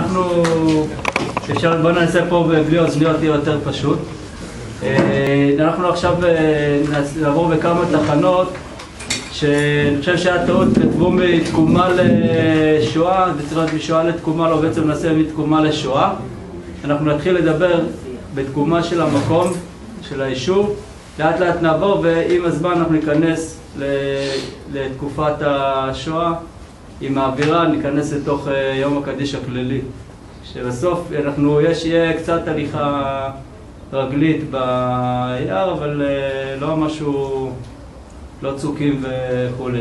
אנחנו, בוא ננסה פה בלי אוזניות יהיה יותר פשוט. אנחנו עכשיו נעבור בכמה תחנות שאני חושב שהיה טעות, כתבו מתקומה לשואה, זה צריך להיות משואה לתקומה, לא בעצם נעשה מתקומה לשואה. אנחנו נתחיל לדבר בתקומה של המקום, של היישוב, לאט לאט נעבור ועם הזמן אנחנו ניכנס לתקופת השואה, עם האווירה ניכנס לתוך יום הקדיש הכללי. שבסוף יהיה קצת הליכה רגלית ביער, אבל לא משהו, לא צוקים וכו'.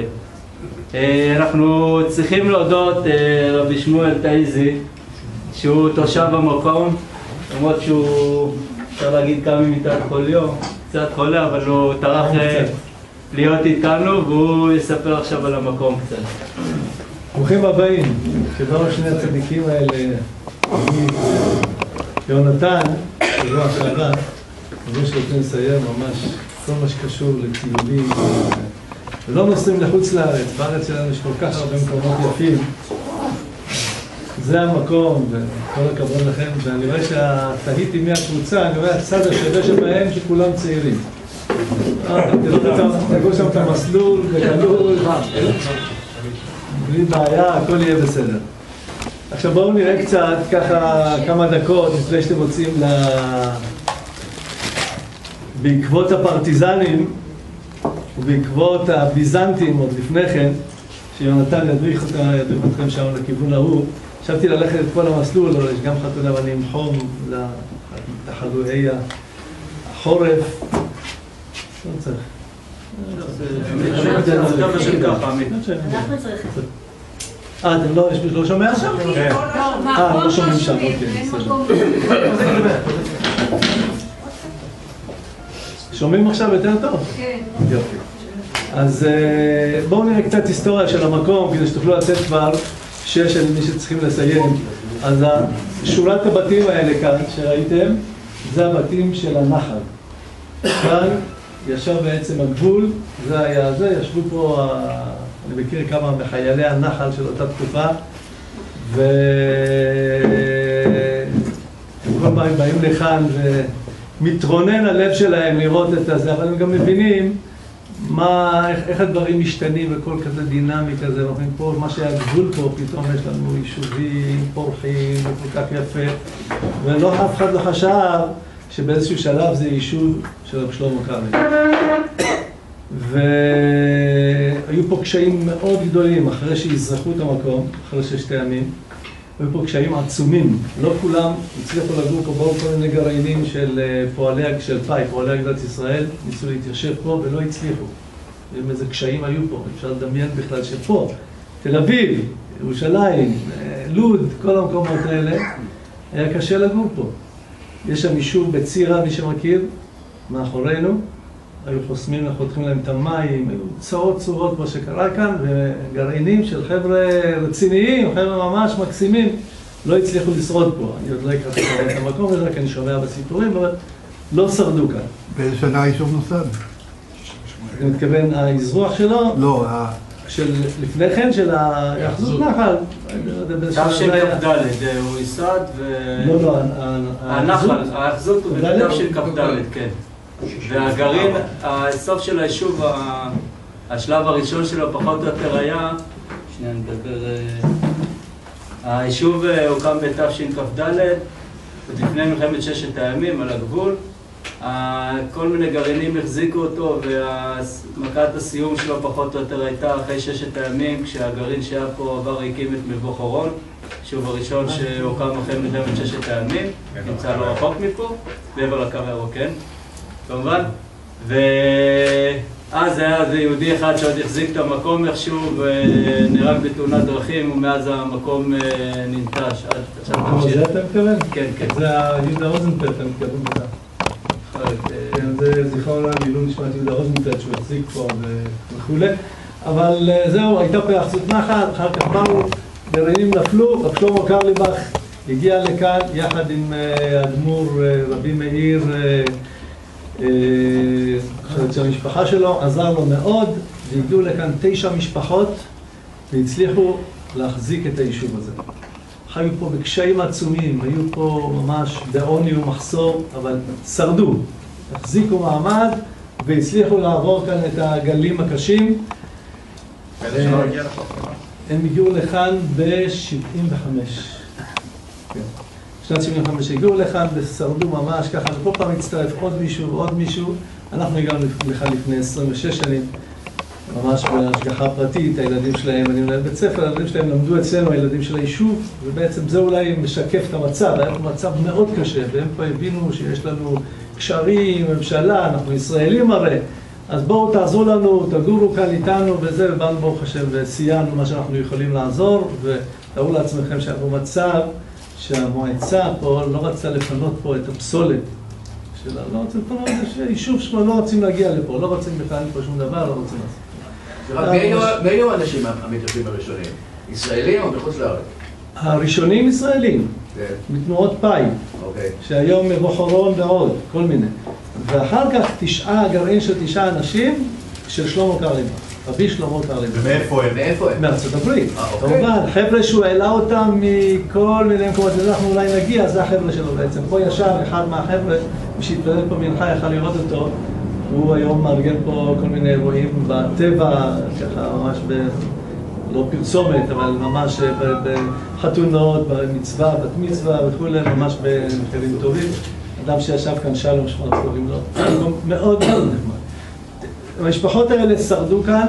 אנחנו צריכים להודות רבי שמואל תאיזי, שהוא תושב המקום, למרות שהוא, אפשר להגיד כמה מיטת כל יום, קצת חולה, אבל הוא טרח להיות איתנו, והוא יספר עכשיו על המקום קצת. ברוכים הבאים, שבאו שני הצדיקים האלה, יונתן, שבוע שעבר, אני שרוצים לסיים ממש כל מה שקשור לטיולים, ולא נוסעים לחוץ לארץ, בארץ שלנו יש כל כך הרבה מקומות יפים, זה המקום, וכל הכבוד לכם, ואני רואה שהתהיתי מהקבוצה, אני רואה הצד השווה שבהם שכולם צעירים. תגעו שם את המסלול, וגלול, בלי בעיה, הכל יהיה בסדר. עכשיו בואו נראה קצת, ככה כמה דקות, לפני שאתם רוצים בעקבות הפרטיזנים, ובעקבות הביזנטים עוד לפני כן, שיונתן ידריך אתכם שם לכיוון ההוא, חשבתי ללכת את כל המסלול, אבל יש גם חתונה ואני עם חום לתחלואי החורף. לא צריך. אתם לא שומע? לא שומעים שם, אוקיי, בסדר. שומעים עכשיו יותר טוב? כן. יופי. אז בואו נראה קצת היסטוריה של המקום, כדי שתוכלו לצאת כבר של מי שצריכים לסיים. אז שורת הבתים האלה כאן, שראיתם, זה הבתים של הנחל. כאן ישב בעצם הגבול, זה היה זה, ישבו פה, אני מכיר כמה מחיילי הנחל של אותה תקופה, וכל פעם באים לכאן ומתרונן הלב שלהם לראות את זה, אבל הם גם מבינים איך הדברים משתנים וכל כזה דינמי כזה, פה מה שהיה גבול פה, פתאום יש לנו יישובים, פורחים, וכל כך יפה, ולא אף אחד לא חשב שבאיזשהו שלב זה יישוב של רב שלמה קרליבך. והיו פה קשיים מאוד גדולים אחרי שהזרחו את המקום, אחרי 6 ימים. היו פה קשיים עצומים. לא כולם הצליחו לגור פה, באו כל מיני גרעינים של פועלי אגודת ישראל, ניסו להתיישב פה ולא הצליחו. איזה קשיים היו פה, אפשר לדמיין בכלל שפה, תל אביב, ירושלים, לוד, כל המקומות האלה, היה קשה לגור פה. יש שם יישוב בצירה, מי שמכיר, מאחורינו, היו חותכים להם את המים, היו צורות מה שקרה כאן, וגרעינים של חבר'ה רציניים, חבר'ה ממש מקסימים, לא הצליחו לשרוד פה. אני עוד לא אקרא את המקום הזה, כי אני שומע בסיפורים, אבל לא שרדו כאן. באיזה שנה היישוב נוסד? אתה מתכוון, האזרוח שלו? לא, לפני כן של היחזות נחל. תשכ"ד הוא ייסד לא, הנחל, היחזות הוא בתשכ"ד, כן. והגרעין, הסוף של היישוב, השלב הראשון שלו פחות או יותר היה, שנייה נדבר, היישוב הוקם בתשכ"ד, עוד לפני מלחמת 6 הימים על הגבול. כל מיני גרעינים החזיקו אותו, ומכת הסיום שלו פחות או יותר הייתה אחרי 6 הימים, כשהגרעין שהיה פה עבר הקים את מבוא חורון, היישוב הראשון שהוקם אחרי מלחמת 6 הימים, נמצא לא רחוק מפה, מעבר לקו הירוק, כן? כמובן, ואז היה איזה יהודי אחד שעוד החזיק את המקום איכשהו ונהרג בתאונת דרכים, ומאז המקום ננטש. זה אתה מתכוון? כן, כן. זה יהודה רוזנפלד, אתה מתכוון בזה. כן, זה זיכרון לעילוי נשמת יהודה רוזנפלד שהוא החזיק פה וכו'. אבל זהו, הייתה פה יחסות נחל, אחר כך באו, גרעינים נפלו, רב שלמה קרליבך הגיע לכאן יחד עם אדמו"ר רבי מאיר, של המשפחה שלו, עזר לו מאוד, והגיעו לכאן 9 משפחות והצליחו להחזיק את היישוב הזה. חיו פה בקשיים עצומים, היו פה ממש בעוני ומחסור, אבל שרדו, החזיקו מעמד והצליחו לעבור כאן את הגלים הקשים. הם הגיעו לכאן ב-75. שנת 75 הגיעו לכאן ושרדו ממש ככה, וכל פעם הצטרף עוד מישהו ועוד מישהו. אנחנו הגענו לכאן לפני 26 שנים, ממש בהשגחה פרטית. הילדים שלהם, אני מנהל בית ספר, הילדים שלהם למדו אצלנו, הילדים של היישוב, ובעצם זה אולי משקף את המצב. היה לנו מצב מאוד קשה, והם פה הבינו שיש לנו קשרים, ממשלה, אנחנו ישראלים הרי, אז בואו תעזרו לנו, תגורו כאן איתנו וזה, ובאנו ברוך השם וסייענו מה שאנחנו יכולים לעזור. ותראו לעצמכם שאנחנו מצב שהמועצה פה לא רצה לפנות פה את הפסולת שלה, לא רוצים לפנות, יש יישוב שלו, לא רוצים להגיע לפה, לא רוצים לפנות פה שום דבר, לא רוצים לעשות. מי היו האנשים המתיישבים הראשונים? ישראלים או מחוץ לארץ? הראשונים ישראלים, מתנועות פאי, שהיום מבוא חורון ועוד, כל מיני. ואחר כך גרעין של 9 אנשים של שלמה קרליבך, רבי שלמה קרליבך. ומאיפה הם? מארצות הברית. כמובן, חבר'ה שהוא העלה אותם מכל מיני מקומות, אנחנו אולי נגיע, זה החבר'ה שלו בעצם. פה ישר אחד מהחבר'ה, מי שהתפלל פה מנחה יכל לראות אותו, הוא היום מארגן פה כל מיני אירועים בטבע, ככה ממש לא פרסומת, אבל ממש בחתונות, במצווה, בת מצווה וכולי, ממש במחירים טובים. אדם שישב כאן שלום שמונה קוראים לו, מאוד מאוד נחמד. המשפחות האלה שרדו כאן,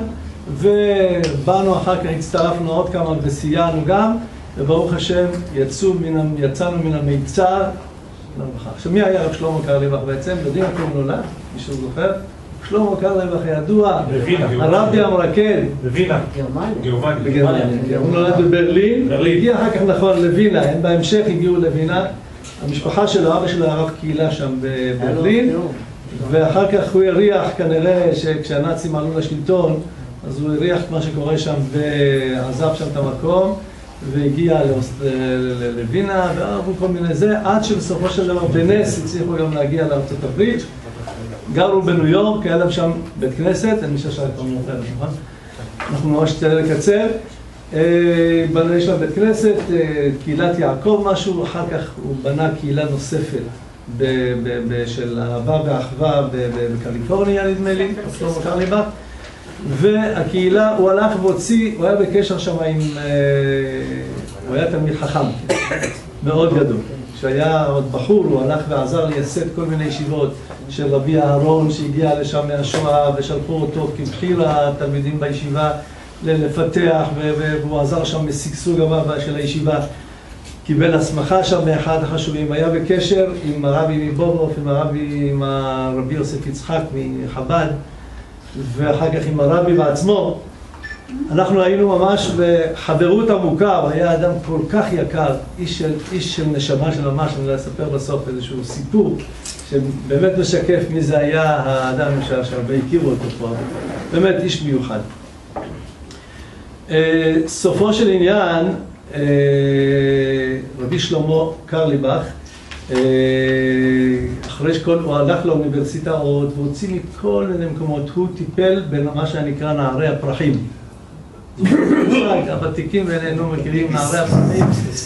ובאנו אחר כך, הצטרפנו עוד כמה וסייענו גם, וברוך השם יצאנו מן המיצר. עכשיו מי היה רב שלמה קרליבך בעצם? יודעים איך הוא נולד? מישהו זוכר? שלמה קרליבך הידוע, הרבי המרקד. בווינה. בגרמניה. הוא נולד בברלין, והגיע אחר כך נכון לווינה, הם בהמשך הגיעו לווינה. המשפחה שלו, אבא שלו הרב קהילה שם בברלין, ואחר כך הוא הריח כנראה שכשהנאצים עלו לשלטון, אז הוא הריח את מה שקורה שם ועזב שם את המקום, והגיע לווינה, ועברו כל מיני זה, עד שבסופו של דבר בנס הצליחו גם להגיע לארצות הברית. גרו בניו יורק, היה להם שם בית כנסת, אני חושב שהיה כבר מותר, נכון? אנחנו ממש נצטרך לקצר. יש לה בית כנסת, קהילת יעקב משהו, אחר כך הוא בנה קהילה נוספת של אהבה ואחווה בקליפורניה נדמה לי, שלמה קרליבך, והקהילה, הוא הלך והוציא, הוא היה בקשר שם עם, הוא היה תלמיד חכם, מאוד גדול. כשהיה עוד בחור, הוא הלך ועזר לייסד כל מיני ישיבות של רבי אהרון שהגיע לשם מהשואה, ושלחו אותו כבחיר התלמידים בישיבה לפתח, והוא עזר שם בסגסוג הבא של הישיבה. קיבל הסמכה שם מאחד החשובים, היה בקשר עם הרבי מבובוב, עם הרבי יוסף יצחק מחב"ד, ואחר כך עם הרבי בעצמו. אנחנו היינו ממש בחברות עמוקה, הוא היה אדם כל כך יקר, איש של נשמה של ממש. אני לא אספר בסוף איזשהו סיפור שבאמת משקף מי זה היה האדם שהרבה הכירו אותו פה, באמת איש מיוחד. סופו של עניין, רבי שלמה קרליבך, אחרי הוא הלך לאוניברסיטאות והוציא מכל מיני מקומות, הוא טיפל במה שנקרא נערי הפרחים. הוותיקים בינינו מכירים נערי הפרחים.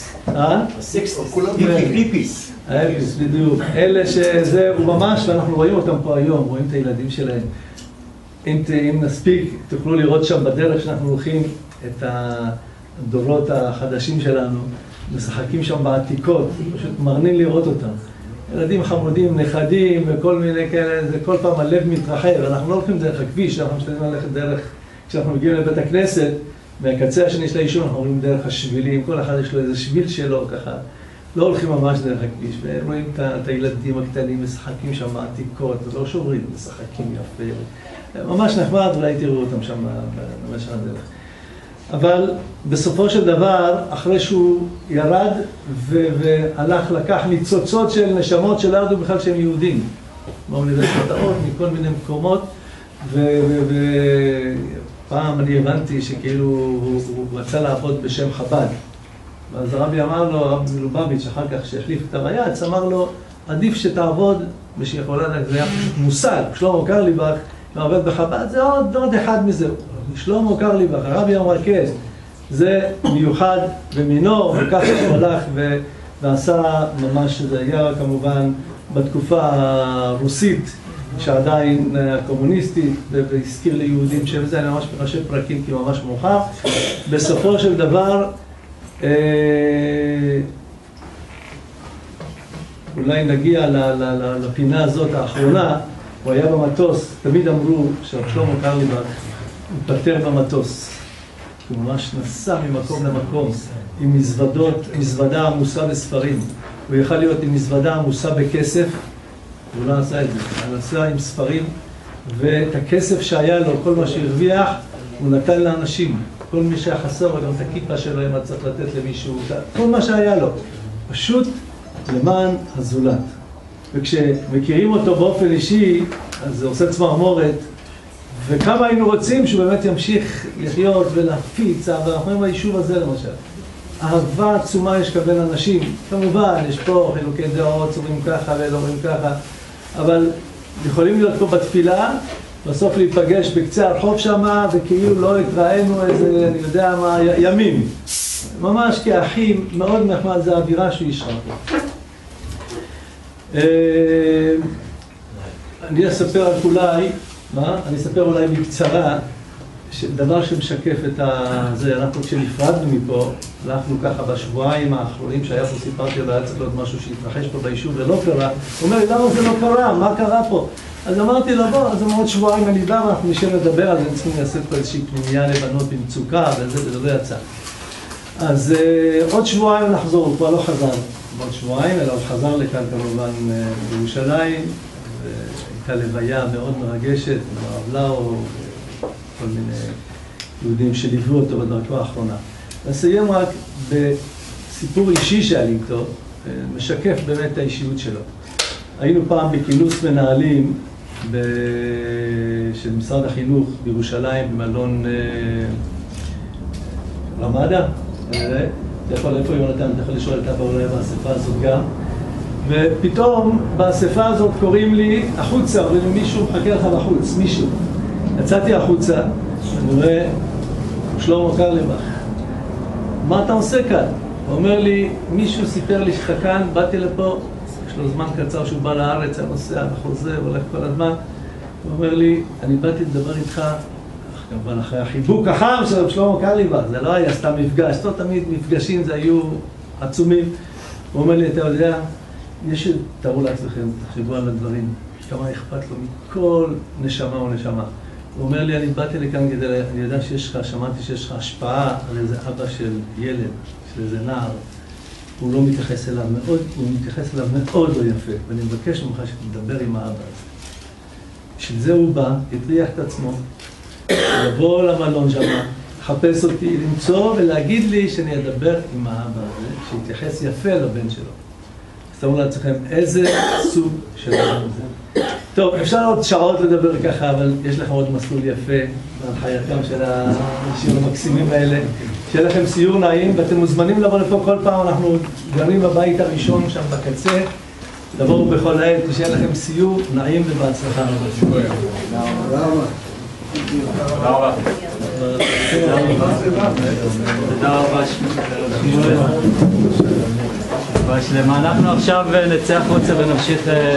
היפיס. היפיס, בדיוק. אלה שזה, הוא ממש, ואנחנו רואים אותם פה היום, רואים את הילדים שלהם. אם נספיק, תוכלו לראות שם בדרך שאנחנו הולכים את הדורות החדשים שלנו, משחקים שם בעתיקות, פשוט מרנין לראות אותם. ילדים חמודים, נכדים וכל מיני כאלה, זה כל פעם הלב מתרחב. אנחנו לא הולכים דרך הכביש, אנחנו משתדלים ללכת דרך, כשאנחנו מגיעים לבית הכנסת, מהקצה השני של היישוב, אנחנו הולכים דרך השבילים, כל אחד יש לו איזה שביל שלו ככה. לא הולכים ממש דרך הכביש, ורואים את הילדים הקטנים משחקים שם בעתיקות, לא שוברים, משחקים יפה. ממש נחמד, אולי תראו אותם שם במשך הדרך. אבל בסופו של דבר, אחרי שהוא ירד והלך לקח ניצוצות של נשמות שלא ידעו בכלל שהם יהודים, באוניברסיטאות, מכל מיני מקומות, ופעם אני הבנתי שכאילו הוא רצה לעבוד בשם חב"ד. ואז הרבי אמר לו, הרב מלובביץ', אחר כך שהחליף את הרייץ, אמר לו, עדיף שתעבוד בשיכולה, זה היה פשוט מושג, שלמה קרליבך, מעבד בחב"ד, זה עוד אחד מזה. שלמה קרליבך, הרבי המרכז, זה מיוחד במינו, וכך הוא הלך ועשה ממש, זה היה כמובן בתקופה הרוסית, שעדיין קומוניסטית, והזכיר ליהודים שזה היה ממש בראשי פרקים, כי ממש מאוחר. בסופו של דבר, אולי נגיע לפינה הזאת האחרונה. הוא היה במטוס, תמיד אמרו שרב שלמה קרליבך התפטר במטוס. הוא ממש נסע ממקום למקום עם מזוודה עמוסה בספרים. הוא יכל להיות עם מזוודה עמוסה בכסף, הוא לא עשה את זה. הוא נסע עם ספרים, ואת הכסף שהיה לו, כל מה שהרוויח, הוא נתן לאנשים. כל מי שהיה חסר, גם את הכיפה שלו, אם צריך לתת למישהו, כל מה שהיה לו. פשוט למען הזולת. וכשמכירים אותו באופן אישי, אז זה עושה צמרמורת, וכמה היינו רוצים שהוא באמת ימשיך לחיות ולהפיץ, ואנחנו רואים ביישוב הזה למשל. אהבה עצומה יש כבין אנשים, כמובן, יש פה חילוקי דעות, אומרים ככה ולא אומרים ככה, אבל יכולים להיות פה בתפילה, בסוף להיפגש בקצה הרחוב שמה, וכאילו לא התראינו איזה, אני יודע מה, ימים. ממש כאחים, מאוד נחמד, זה האווירה שהוא ישרה פה. אני אספר רק אולי, אני אספר אולי בקצרה, דבר שמשקף את זה. אנחנו כשנפרדנו מפה, הלכנו ככה בשבועיים האחרונים שהיה פה, סיפרתי לו, היה צריך להיות משהו שהתרחש פה ביישוב ולא קרה. הוא אומר לי, למה זה לא קרה? מה קרה פה? אז אמרתי לו, בוא, אז עוד שבועיים אני בא, ואנחנו נשב לדבר על זה, צריכים לעשות פה איזושהי פנימייה לבנות במצוקה, וזה לא יצא. אז עוד שבועיים נחזור, הוא כבר לא חזר עוד שבועיים, אלא הוא חזר לכאן כמובן בירושלים, והייתה לוויה מאוד מרגשת, הרב לאו, כל מיני יהודים שליוו אותו בדרכו האחרונה. נסיים רק בסיפור אישי שהיה לי איתו, משקף באמת את האישיות שלו. היינו פעם בכינוס מנהלים של משרד החינוך בירושלים, במלון רמדה, אתה יכול, איפה יונתן? אתה יכול לשאול את אבא אולי באספה הזאת גם. ופתאום באספה הזאת קוראים לי החוצה, אומרים לי מישהו מחכה לך בחוץ, מישהו. יצאתי החוצה, אני רואה שלמה קרליבך. מה אתה עושה כאן? הוא אומר לי, מישהו סיפר לי שלך כאן, באתי לפה, יש לו זמן קצר שהוא בא לארץ, היה נוסע וחוזר, הולך כל הזמן. הוא אומר לי, אני באתי לדבר איתך, כמובן אחרי החיבוק החם של שלמה קרליבך, זה לא היה סתם מפגש, לא תמיד מפגשים, זה היו עצומים. הוא אומר לי, אתה יודע, תראו לעצמכם, תחשבו על הדברים, כמה אכפת לו מכל נשמה או נשמה. הוא אומר לי, אני באתי לכאן כדי, אני יודע שיש לך, שמעתי שיש לך השפעה על איזה אבא של ילד, של איזה נער. הוא לא מתייחס אליו מאוד, הוא מתייחס אליו מאוד לא יפה, ואני מבקש ממך שתדבר עם האבא הזה. בשביל זה הוא בא, הטריח את עצמו, לבוא למלון שם, לחפש אותי, למצוא ולהגיד לי שאני אדבר עם האבא הזה, שיתייחס יפה לבן שלו. אז תראו לעצמכם איזה סוג של אבא זה. טוב, אפשר עוד שעות לדבר ככה, אבל יש לכם עוד מסלול יפה בהנחייתם של האנשים המקסימים האלה. שיהיה לכם סיור נעים, ואתם מוזמנים לבוא לפה כל פעם, אנחנו גרים בבית הראשון שם בקצה. תבואו בכל העת, שיהיה לכם סיור נעים ובהצלחה. תודה רבה. תודה רבה. בשלמה. אנחנו עכשיו נצא החוצה ונמשיך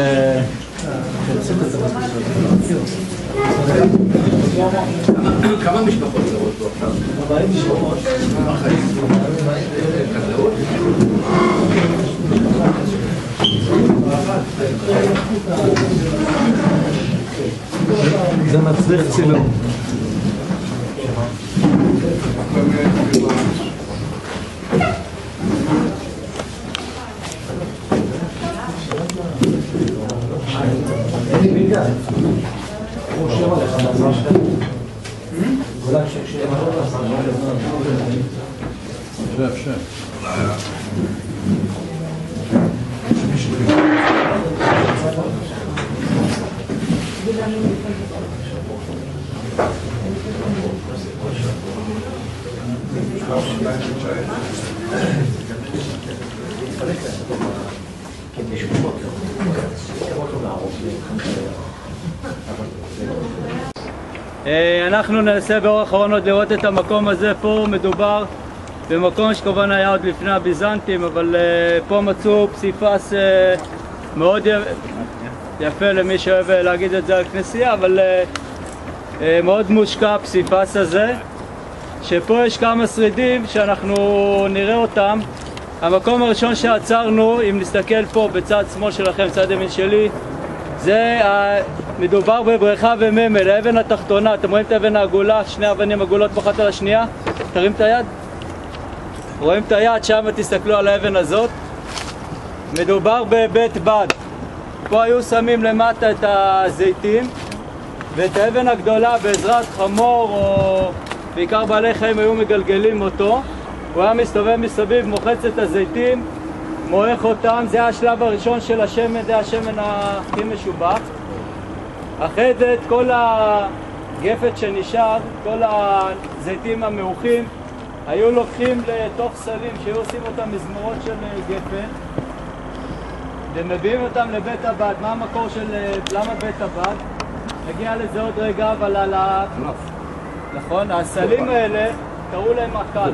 כמה משפחות גרות פה עכשיו? 40 משפחות. מה חיים? חקלאות? זה מצריך צילום. אנחנו ננסה באור אחרון עוד לראות את המקום הזה. פה מדובר במקום שכמובן היה עוד לפני הביזנטים, אבל פה מצאו פסיפס מאוד יפה למי שאוהב להגיד את זה על כנסייה, אבל מאוד מושקע הפסיפס הזה, שפה יש כמה שרידים שאנחנו נראה אותם. המקום הראשון שעצרנו, אם נסתכל פה בצד שמאל שלכם, צד ימין שלי, זה מדובר בבריכה וממל, האבן התחתונה. אתם רואים את האבן העגולה, שני אבנים עגולות אחת על השנייה? תרים את היד. רואים את היד? שם תסתכלו על האבן הזאת. מדובר בבית בד. פה היו שמים למטה את הזיתים, ואת האבן הגדולה בעזרת חמור או בעיקר בעלי חיים היו מגלגלים אותו. הוא היה מסתובב מסביב, מוחץ את הזיתים, מועך אותם. זה השלב הראשון של השמן, זה השמן הכי משובח. אחרי זה את כל הגפת שנשאר, כל הזיתים המעוכים, היו לוקחים לתוך סלים שהיו עושים אותם מזמורות של גפן, ומביאים אותם לבית הבד. מה המקור של למה בית הבד? נגיע לזה עוד רגע, אבל על נכון, הסלים האלה קראו להם עקל.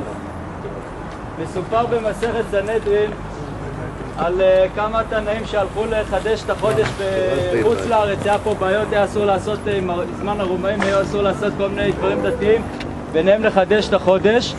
מסופר במסכת סנהדרין על כמה תנאים שהלכו לחדש את החודש בחוץ לארץ. היה פה בעיות, היה אסור לעשות, בזמן הרומאים היה אסור לעשות כל מיני דברים דתיים, ביניהם לחדש את החודש,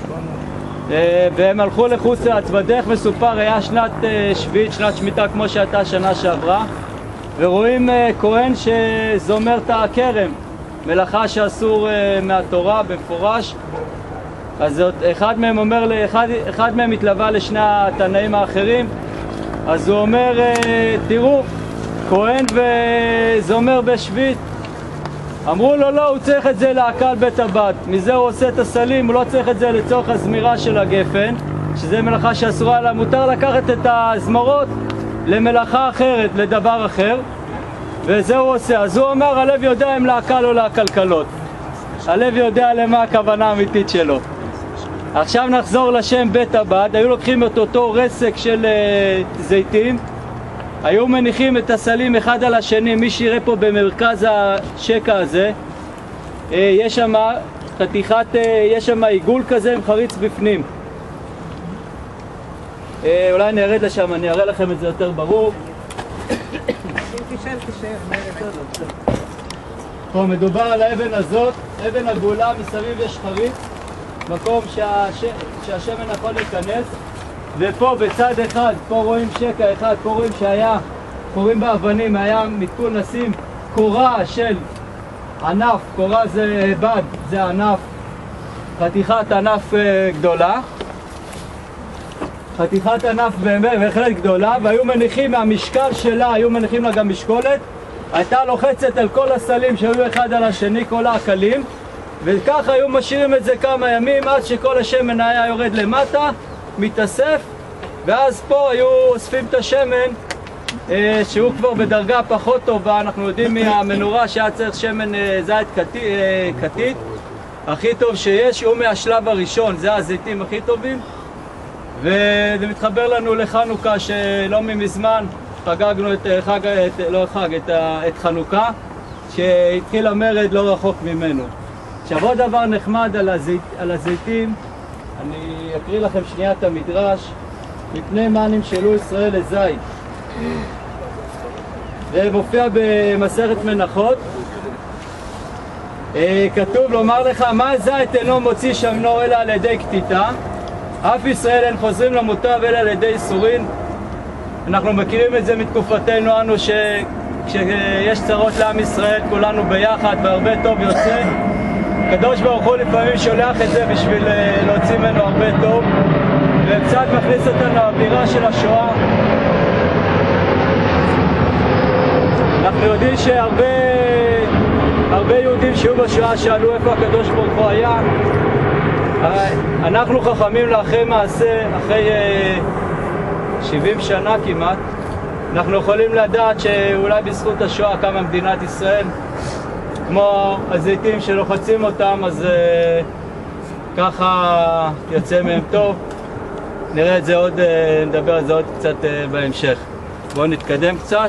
והם הלכו לחוץ לארץ. בדרך מסופר היה שנת שביעית, שנת שמיטה כמו שהייתה שנה שעברה, ורואים כהן שזומר את הכרם, מלאכה שאסור מהתורה במפורש. אז אחד מהם אומר, אחד מהם התלווה לשני התנאים האחרים, אז הוא אומר, תראו, כהן וזומר בשביעית. אמרו לו, לא, הוא צריך את זה לעקל בית הבד. מזה הוא עושה את הסלים, הוא לא צריך את זה לצורך הזמירה של הגפן, שזה מלאכה שאסורה לה. מותר לקחת את הזמרות למלאכה אחרת, לדבר אחר, וזה הוא עושה. אז הוא אומר, הלב יודע אם לעקל או לעקלקלות. הלב יודע למה הכוונה האמיתית שלו. עכשיו נחזור לשם בית הבד. היו לוקחים את אותו רסק של זיתים, היו מניחים את הסלים אחד על השני. מי שיראה פה במרכז השקע הזה, יש שם חתיכת, יש שם עיגול כזה עם חריץ בפנים. אולי נרד לשם, אני אראה לכם את זה יותר ברור. פה מדובר על האבן הזאת, אבן עגולה, מסביב יש חריץ, מקום שהשמן יכול להיכנס. ופה בצד אחד, פה רואים שקע אחד, פה רואים שהיה, קוראים באבנים, היה מתכון לשים קורה של ענף. קורה זה בד, זה ענף, חתיכת ענף גדולה, חתיכת ענף בהחלט גדולה, והיו מניחים מהמשקל שלה, היו מניחים לה גם משקולת, הייתה לוחצת על כל הסלים שהיו אחד על השני, כל העקלים, וככה היו משאירים את זה כמה ימים עד שכל השמן היה יורד למטה, מתאסף, ואז פה היו אוספים את השמן שהוא כבר בדרגה פחות טובה. אנחנו יודעים מהמנורה שהיה צריך שמן זית כתית הכי טוב שיש, הוא מהשלב הראשון, זה הזיתים הכי טובים. וזה מתחבר לנו לחנוכה, שלא ממזמן חגגנו את חנוכה, שהתחיל המרד לא רחוק ממנו. עכשיו עוד דבר נחמד על הזיתים, אני אקריא לכם שנייה את המדרש. מפני מה נמשלו ישראל לזית, זה מופיע במסכת מנחות. כתוב לומר לך, מה זית אינו מוציא שמנו אלא על ידי קטיטה, אף ישראל אין חוזרים למוטב אלא על ידי איסורין. אנחנו מכירים את זה מתקופתנו אנו, שכשיש צרות לעם ישראל כולנו ביחד והרבה טוב יוצא. הקדוש ברוך הוא לפעמים שולח את זה בשביל להוציא ממנו הרבה טוב, וקצת מכניס אותנו לאווירה של השואה. אנחנו יודעים שהרבה יהודים שהיו בשואה שאלו איפה הקדוש ברוך הוא היה. אנחנו חכמים לאחרי מעשה, אחרי 70 שנה כמעט, אנחנו יכולים לדעת שאולי בזכות השואה קמה מדינת ישראל. כמו הזיתים שלוחצים אותם, אז ככה יוצא מהם טוב. נראה את זה עוד, נדבר על זה עוד קצת בהמשך. בואו נתקדם קצת.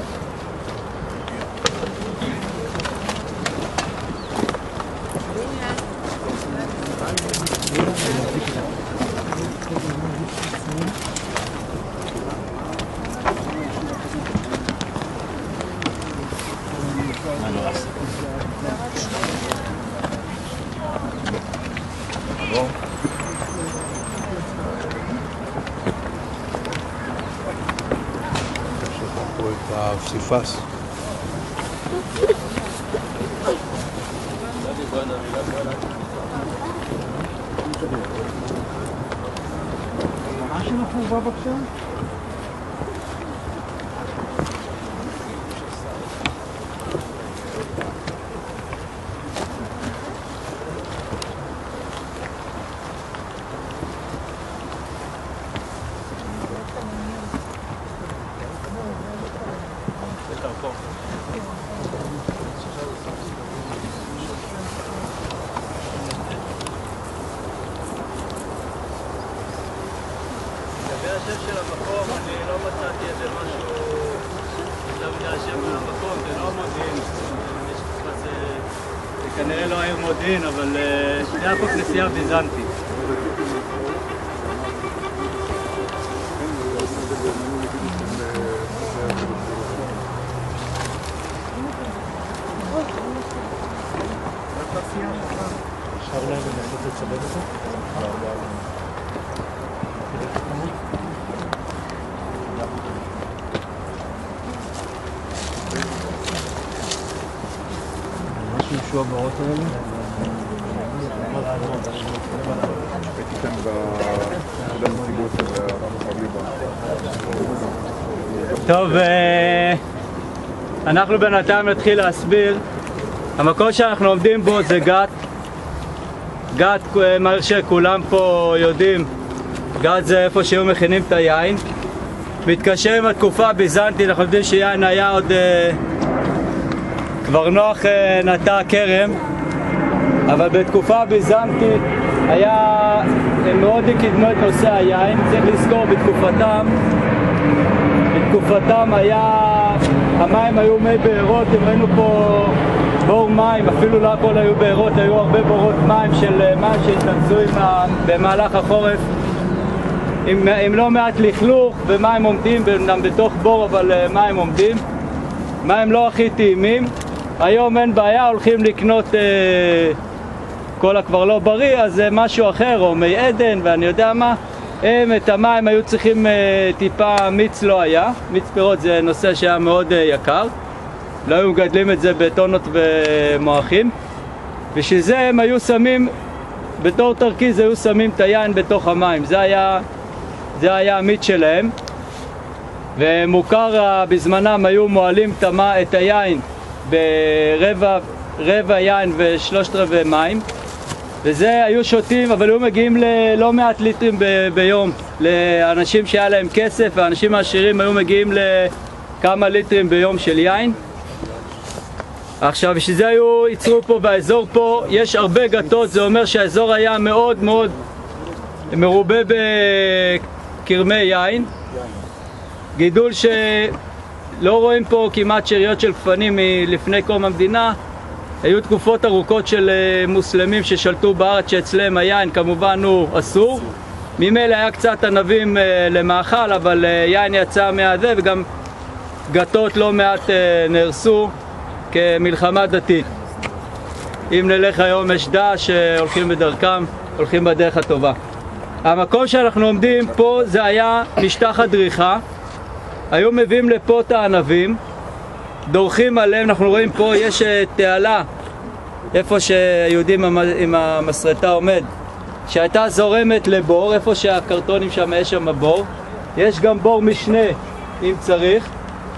הפסיפס. השם של המקום, אני לא מצאתי איזה משהו, עכשיו זה השם של המקום, זה לא מודיעין, זה כנראה לא העיר מודיעין, אבל זה היה פה כנסייה ביזנטית. אפשר להם לנסות לצבד אותו? משהו ישוע באות האלה? הייתי כאן במסיבות של הרב ליבון. טוב, אנחנו בינתיים נתחיל להסביר. המקום שאנחנו עומדים בו זה גת. גת, מה שכולם פה יודעים, גת זה איפה שהיו מכינים את היין. מתקשר עם התקופה הביזנטית, אנחנו יודעים שיין היה עוד... כבר נוח נטע כרם, אבל בתקופה הביזנטית הם מאוד קידמו את נושא היין. צריך לזכור, בתקופתם המים היו מי בארות. אם ראינו פה בור מים, אפילו לא הכל היו בארות, היו הרבה בורות מים של מים שהתנקזו במהלך החורף עם לא מעט לכלוך, ומים עומדים גם בתוך בור, אבל מים עומדים, מים לא הכי טעימים. היום אין בעיה, הולכים לקנות קולה כבר לא בריא, אז זה משהו אחר, או מי עדן ואני יודע מה. את המים היו צריכים טיפה, מיץ לא היה, מיץ פירות זה נושא שהיה מאוד יקר, לא היו מגדלים את זה בטונות ומועכים. בשביל זה הם היו שמים, בתור תרכיז היו שמים את היין בתוך המים, זה היה המיץ שלהם. ומוכר בזמנם היו מועלים את היין ברבע יין ושלושת רבעי מים, וזה היו שותים, אבל היו מגיעים ללא מעט ליטרים ביום. לאנשים שהיה להם כסף, והאנשים העשירים היו מגיעים לכמה ליטרים ביום של יין. עכשיו, בשביל זה ייצרו פה באזור פה, יש הרבה גתות, זה אומר שהאזור היה מאוד מאוד מרובה בקרמי יין. גידול שלא רואים פה כמעט שאריות של גפנים מלפני קום המדינה. היו תקופות ארוכות של מוסלמים ששלטו בארץ, שאצלם היין כמובן הוא אסור. ממילא היה קצת ענבים למאכל, אבל יין יצא מהזה, וגם גתות לא מעט נהרסו כמלחמה דתית. אם נלך היום יש דש שהולכים בדרכם, הולכים בדרך הטובה. המקום שאנחנו עומדים פה זה היה משטח הדריכה. היו מביאים לפה את הענבים, דורכים עליהם. אנחנו רואים פה יש תעלה איפה שהיהודים עם המסרטה עומד, שהייתה זורמת לבור, איפה שהקרטונים שם יש שם בור. יש גם בור משנה אם צריך,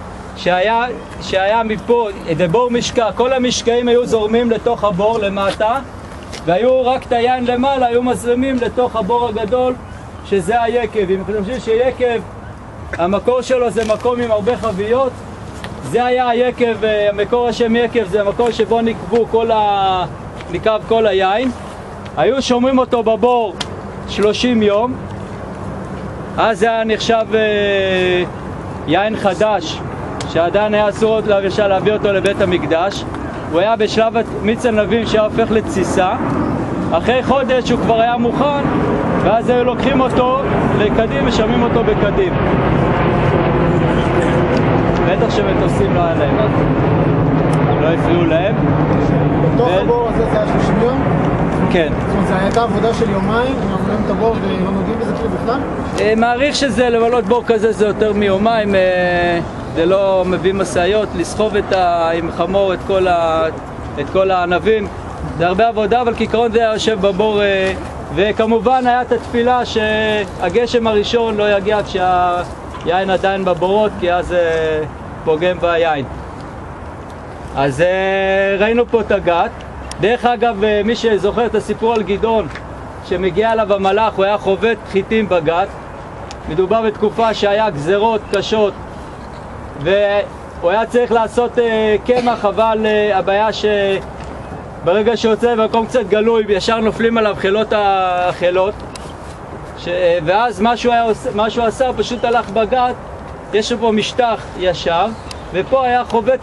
שהיה מפה, זה בור משקע, כל המשקעים היו זורמים לתוך הבור למטה, והיו רק את היין למעלה, היו מזרימים לתוך הבור הגדול, שזה היקב. אם אתם חושבים שיקב, המקור שלו זה מקום עם הרבה חביות, זה היה היקב. המקור השם יקב זה המקור שבו נקב כל היין. היו שומרים אותו בבור 30 יום, אז זה היה נחשב יין חדש, שעדיין היה אסור עוד להביא אותו לבית המקדש. הוא היה בשלב מיץ ענבים שהיה הופך לתסיסה. אחרי חודש הוא כבר היה מוכן, ואז היו לוקחים אותו לקדים ושמים אותו בקדים. בטח שמטוסים לא היה להם, לא הפריעו להם. בתוך הבור הזה זה היה 30 יום? כן. זאת אומרת, זה הייתה עבודה של יומיים, ממלאים את הבור ולא נוגעים בזה כאילו בכלל? מעריך שזה לבלות בור כזה זה יותר מיומיים, זה לא מביא מסעיות, לסחוב עם חמור את כל הענבים, זה הרבה עבודה, אבל כעיקרון זה היה יושב בבור, וכמובן היה את התפילה שהגשם הראשון לא יגיע כשהיין עדיין בבורות, כי אז זה פוגם ביין. אז ראינו פה את הגת. דרך אגב, מי שזוכר את הסיפור על גדעון, שמגיע אליו המלאך, הוא היה חובט חיטים בגת. מדובר בתקופה שהיה גזרות קשות, והוא היה צריך לעשות קמח, אבל הבעיה שברגע שיוצא במקום קצת גלוי, ישר נופלים עליו חילות החילות. ואז מה שהוא עשה, הוא פשוט הלך בגת, יש פה משטח ישר, ופה היה חובט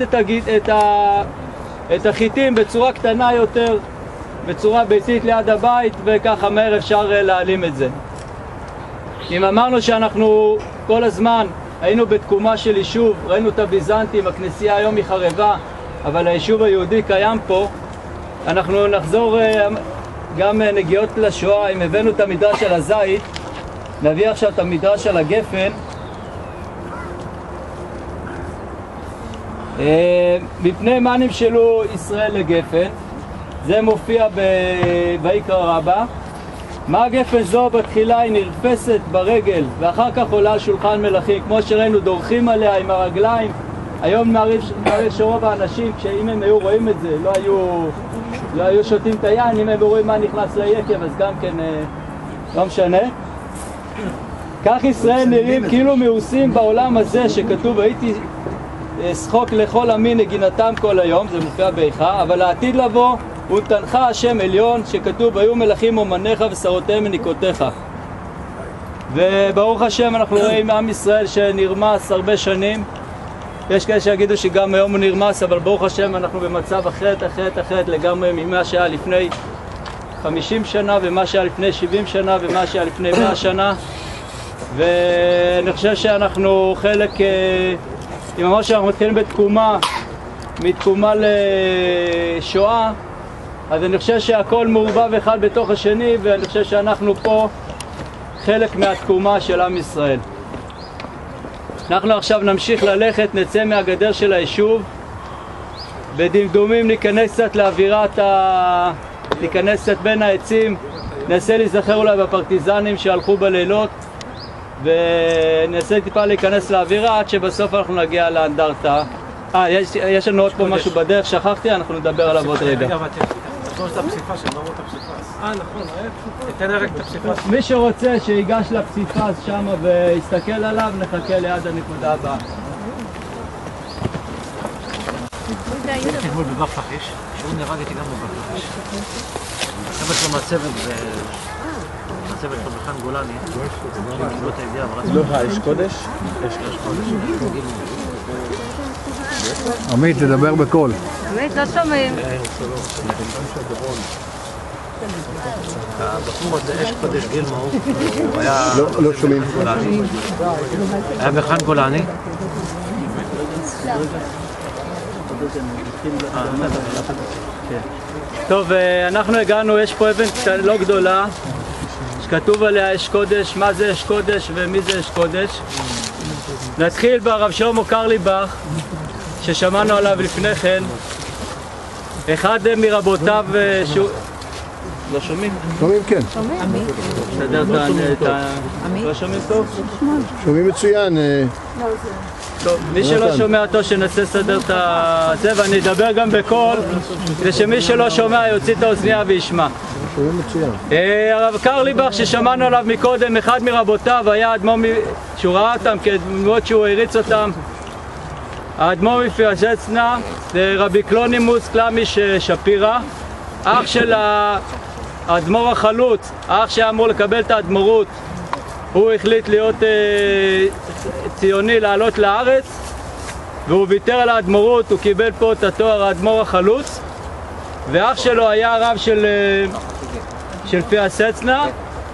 את החיטים בצורה קטנה יותר, בצורה ביתית ליד הבית, וככה מהר אפשר להעלים את זה. אם אמרנו שאנחנו כל הזמן היינו בתקומה של יישוב, ראינו את הביזנטים, הכנסייה היום היא חרבה, אבל היישוב היהודי קיים פה, אנחנו נחזור גם נגיעות לשואה. אם הבאנו את המדרש על הזית, נביא עכשיו את המדרש על הגפן. מפני מה נמשלו ישראל לגפן, זה מופיע בויקרא רבה. מה גפן זו? בתחילה היא נרפסת ברגל ואחר כך עולה על שולחן מלכים, כמו שראינו דורכים עליה עם הרגליים. היום מעריך שרוב האנשים, אם הם היו רואים את זה, לא היו שותים את היין. אם הם רואים מה נכנס ליקב, אז גם כן לא משנה. כך ישראל נראים כאילו מאוסים בעולם הזה, שכתוב הייתי שחוק לכל עמי נגינתם כל היום, זה מופיע באיכה. אבל העתיד לבוא הוא נתנך השם עליון, שכתוב היו מלכים אומניך ושרותיהם מניקותיך. וברוך השם אנחנו רואים עם ישראל שנרמס הרבה שנים. יש כאלה שיגידו שגם היום הוא נרמס, אבל ברוך השם אנחנו במצב אחרת לגמרי ממה שהיה לפני 50 שנה ומה שהיה לפני 70 שנה ומה שהיה לפני 100 שנה. ואני חושב שאנחנו חלק, אם אמרנו שאנחנו מתחילים מתקומה לשואה, אז אני חושב שהכל מעורבב אחד בתוך השני, ואני חושב שאנחנו פה חלק מהתקומה של עם ישראל. אנחנו עכשיו נמשיך ללכת, נצא מהגדר של היישוב, בדמדומים ניכנס קצת לאווירת ניכנס קצת בין העצים, ננסה להיזכר אולי בפרטיזנים שהלכו בלילות, וננסה טיפה להיכנס לאווירה עד שבסוף אנחנו נגיע לאנדרטה. יש לנו עוד פה משהו בדרך, שכחתי, אנחנו נדבר עליו עוד רגע. תחזור את הפסיפס, אני לא רואה את הפסיפס. נכון, תתן רק את הפסיפס. מי שרוצה שיגש לפסיפס שם ויסתכל עליו, נחכה ליד הנקודה הבאה. הייתי אתמול בבר פחיש, שהוא נהרג איתי גם בבר פחיש. החבר'ה שלו מהצוות מהצוות שלו בחן גולני, קיבלו את הידיעה, אבל לא, יש קודש? יש קודש. עמית, תדבר בקול. עמית, לא שומעים. הבחור הזה, אש קודש גילמו, הוא היה... לא שומעים. היה בחן גולני. טוב, אנחנו הגענו, יש פה אבן לא גדולה שכתוב עליה אש קודש. מה זה אש קודש ומי זה אש קודש? נתחיל ברב שלמה קרליבך ששמענו עליו לפני כן. אחד מרבותיו שהוא... לא שומעים? שומעים, כן. תסדר את ה... לא שומעים טוב? שומעים מצוין. טוב, מי שלא שומע טוב שננסה לסדר את זה, ואני אדבר גם בקול כדי שמי שלא שומע יוציא את האוזניה וישמע. שומעים מצוין. הרב קרליבך ששמענו עליו מקודם, אחד מרבותיו היה אדמו"ר, שהוא ראה אותם כדמות שהוא הריץ אותם, האדמו"ר מפיאסצנה, זה רבי קלונימוס קלמיש שפירא, אח של האדמו"ר החלוץ, האח שהיה אמור לקבל את האדמו"רות. הוא החליט להיות ציוני, לעלות לארץ, והוא ויתר על האדמו"רות, הוא קיבל פה את התואר האדמו"ר החלוץ, ואח שלו היה הרב של פיאסצנה.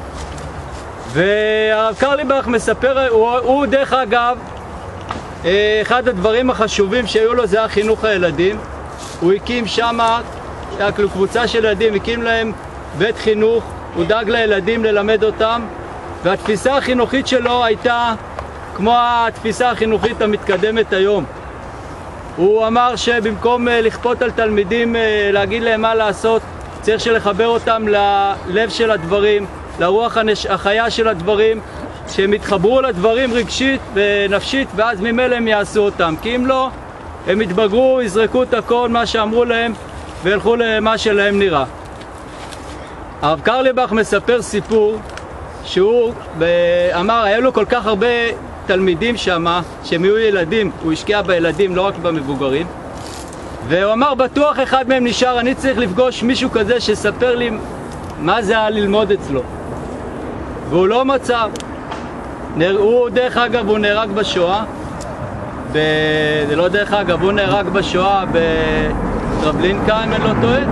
והרב קרליבך מספר, הוא דרך אגב, אחד הדברים החשובים שהיו לו זה החינוך הילדים. הוא הקים שם, קבוצה של ילדים, הקים להם בית חינוך, הוא דאג לילדים ללמד אותם, והתפיסה החינוכית שלו הייתה כמו התפיסה החינוכית המתקדמת היום. הוא אמר שבמקום לכפות על תלמידים, להגיד להם מה לעשות, צריך לחבר אותם ללב של הדברים, לרוח החיה של הדברים, שהם יתחברו לדברים רגשית ונפשית, ואז ממילא הם יעשו אותם. כי אם לא, הם יתבגרו, יזרקו את הכל, מה שאמרו להם, וילכו למה שלהם נראה. הרב קרליבך מספר סיפור שהוא אמר, היה לו כל כך הרבה תלמידים שם, שהם היו ילדים, הוא השקיע בילדים, לא רק במבוגרים, והוא אמר, בטוח אחד מהם נשאר, אני צריך לפגוש מישהו כזה שספר לי מה זה היה ללמוד אצלו. והוא לא מצא. הוא, דרך אגב, הוא נהרג בשואה, זה לא דרך אגב, הוא נהרג בשואה בטרבלינקה, אם אני לא טועה.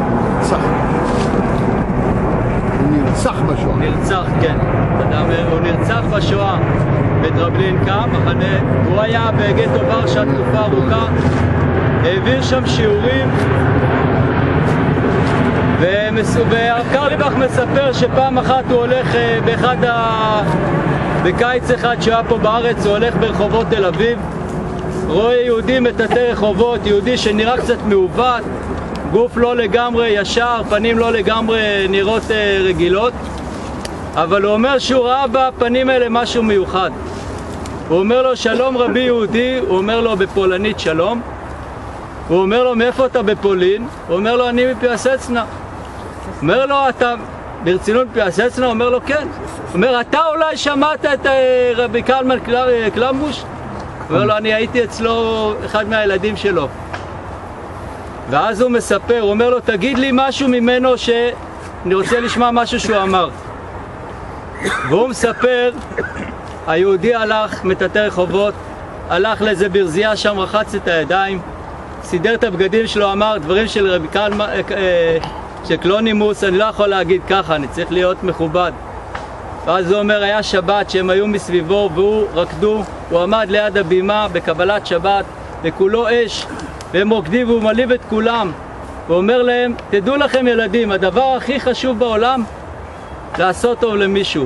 נרצח בשואה. נרצח, כן. הוא נרצח בשואה בטרבלינקה, מחנה. הוא היה בגטו ורשה תקופה ארוכה, העביר שם שיעורים, והרב קרליבך מספר שפעם אחת הוא הולך בקיץ אחד שהיה פה בארץ, הוא הולך ברחובות תל אביב, רואה יהודי מטאטא רחובות, יהודי שנראה קצת מעוות, גוף לא לגמרי ישר, פנים לא לגמרי נראות רגילות, אבל הוא אומר שהוא ראה בפנים האלה משהו מיוחד. הוא אומר לו, שלום רבי יהודי, הוא אומר לו בפולנית שלום, הוא אומר לו, מאיפה אתה בפולין? הוא אומר לו, אני מפיאסצנה. אומר לו, אתה ברצינות מפיאסצנה? הוא אומר לו, כן. הוא אומר, אתה אולי שמעת את רבי קלמן קלמבוש? הוא אומר לו, אני הייתי אצלו אחד מהילדים שלו. ואז הוא מספר, הוא אומר לו, תגיד לי משהו ממנו שאני רוצה לשמוע משהו שהוא אמר. והוא מספר, היהודי הלך, מטאטא רחובות, הלך לאיזה ברזייה שם, רחץ את הידיים, סידר את הבגדים שלו, אמר דברים של רבי קלמן, של קלונימוס, אני לא יכול להגיד ככה, אני צריך להיות מכובד. ואז הוא אומר, היה שבת שהם היו מסביבו והוא רקדו, הוא עמד ליד הבימה בקבלת שבת, וכולו אש, והם רוקדים והוא מליב את כולם. הוא אומר להם, תדעו לכם ילדים, הדבר הכי חשוב בעולם, לעשות טוב למישהו.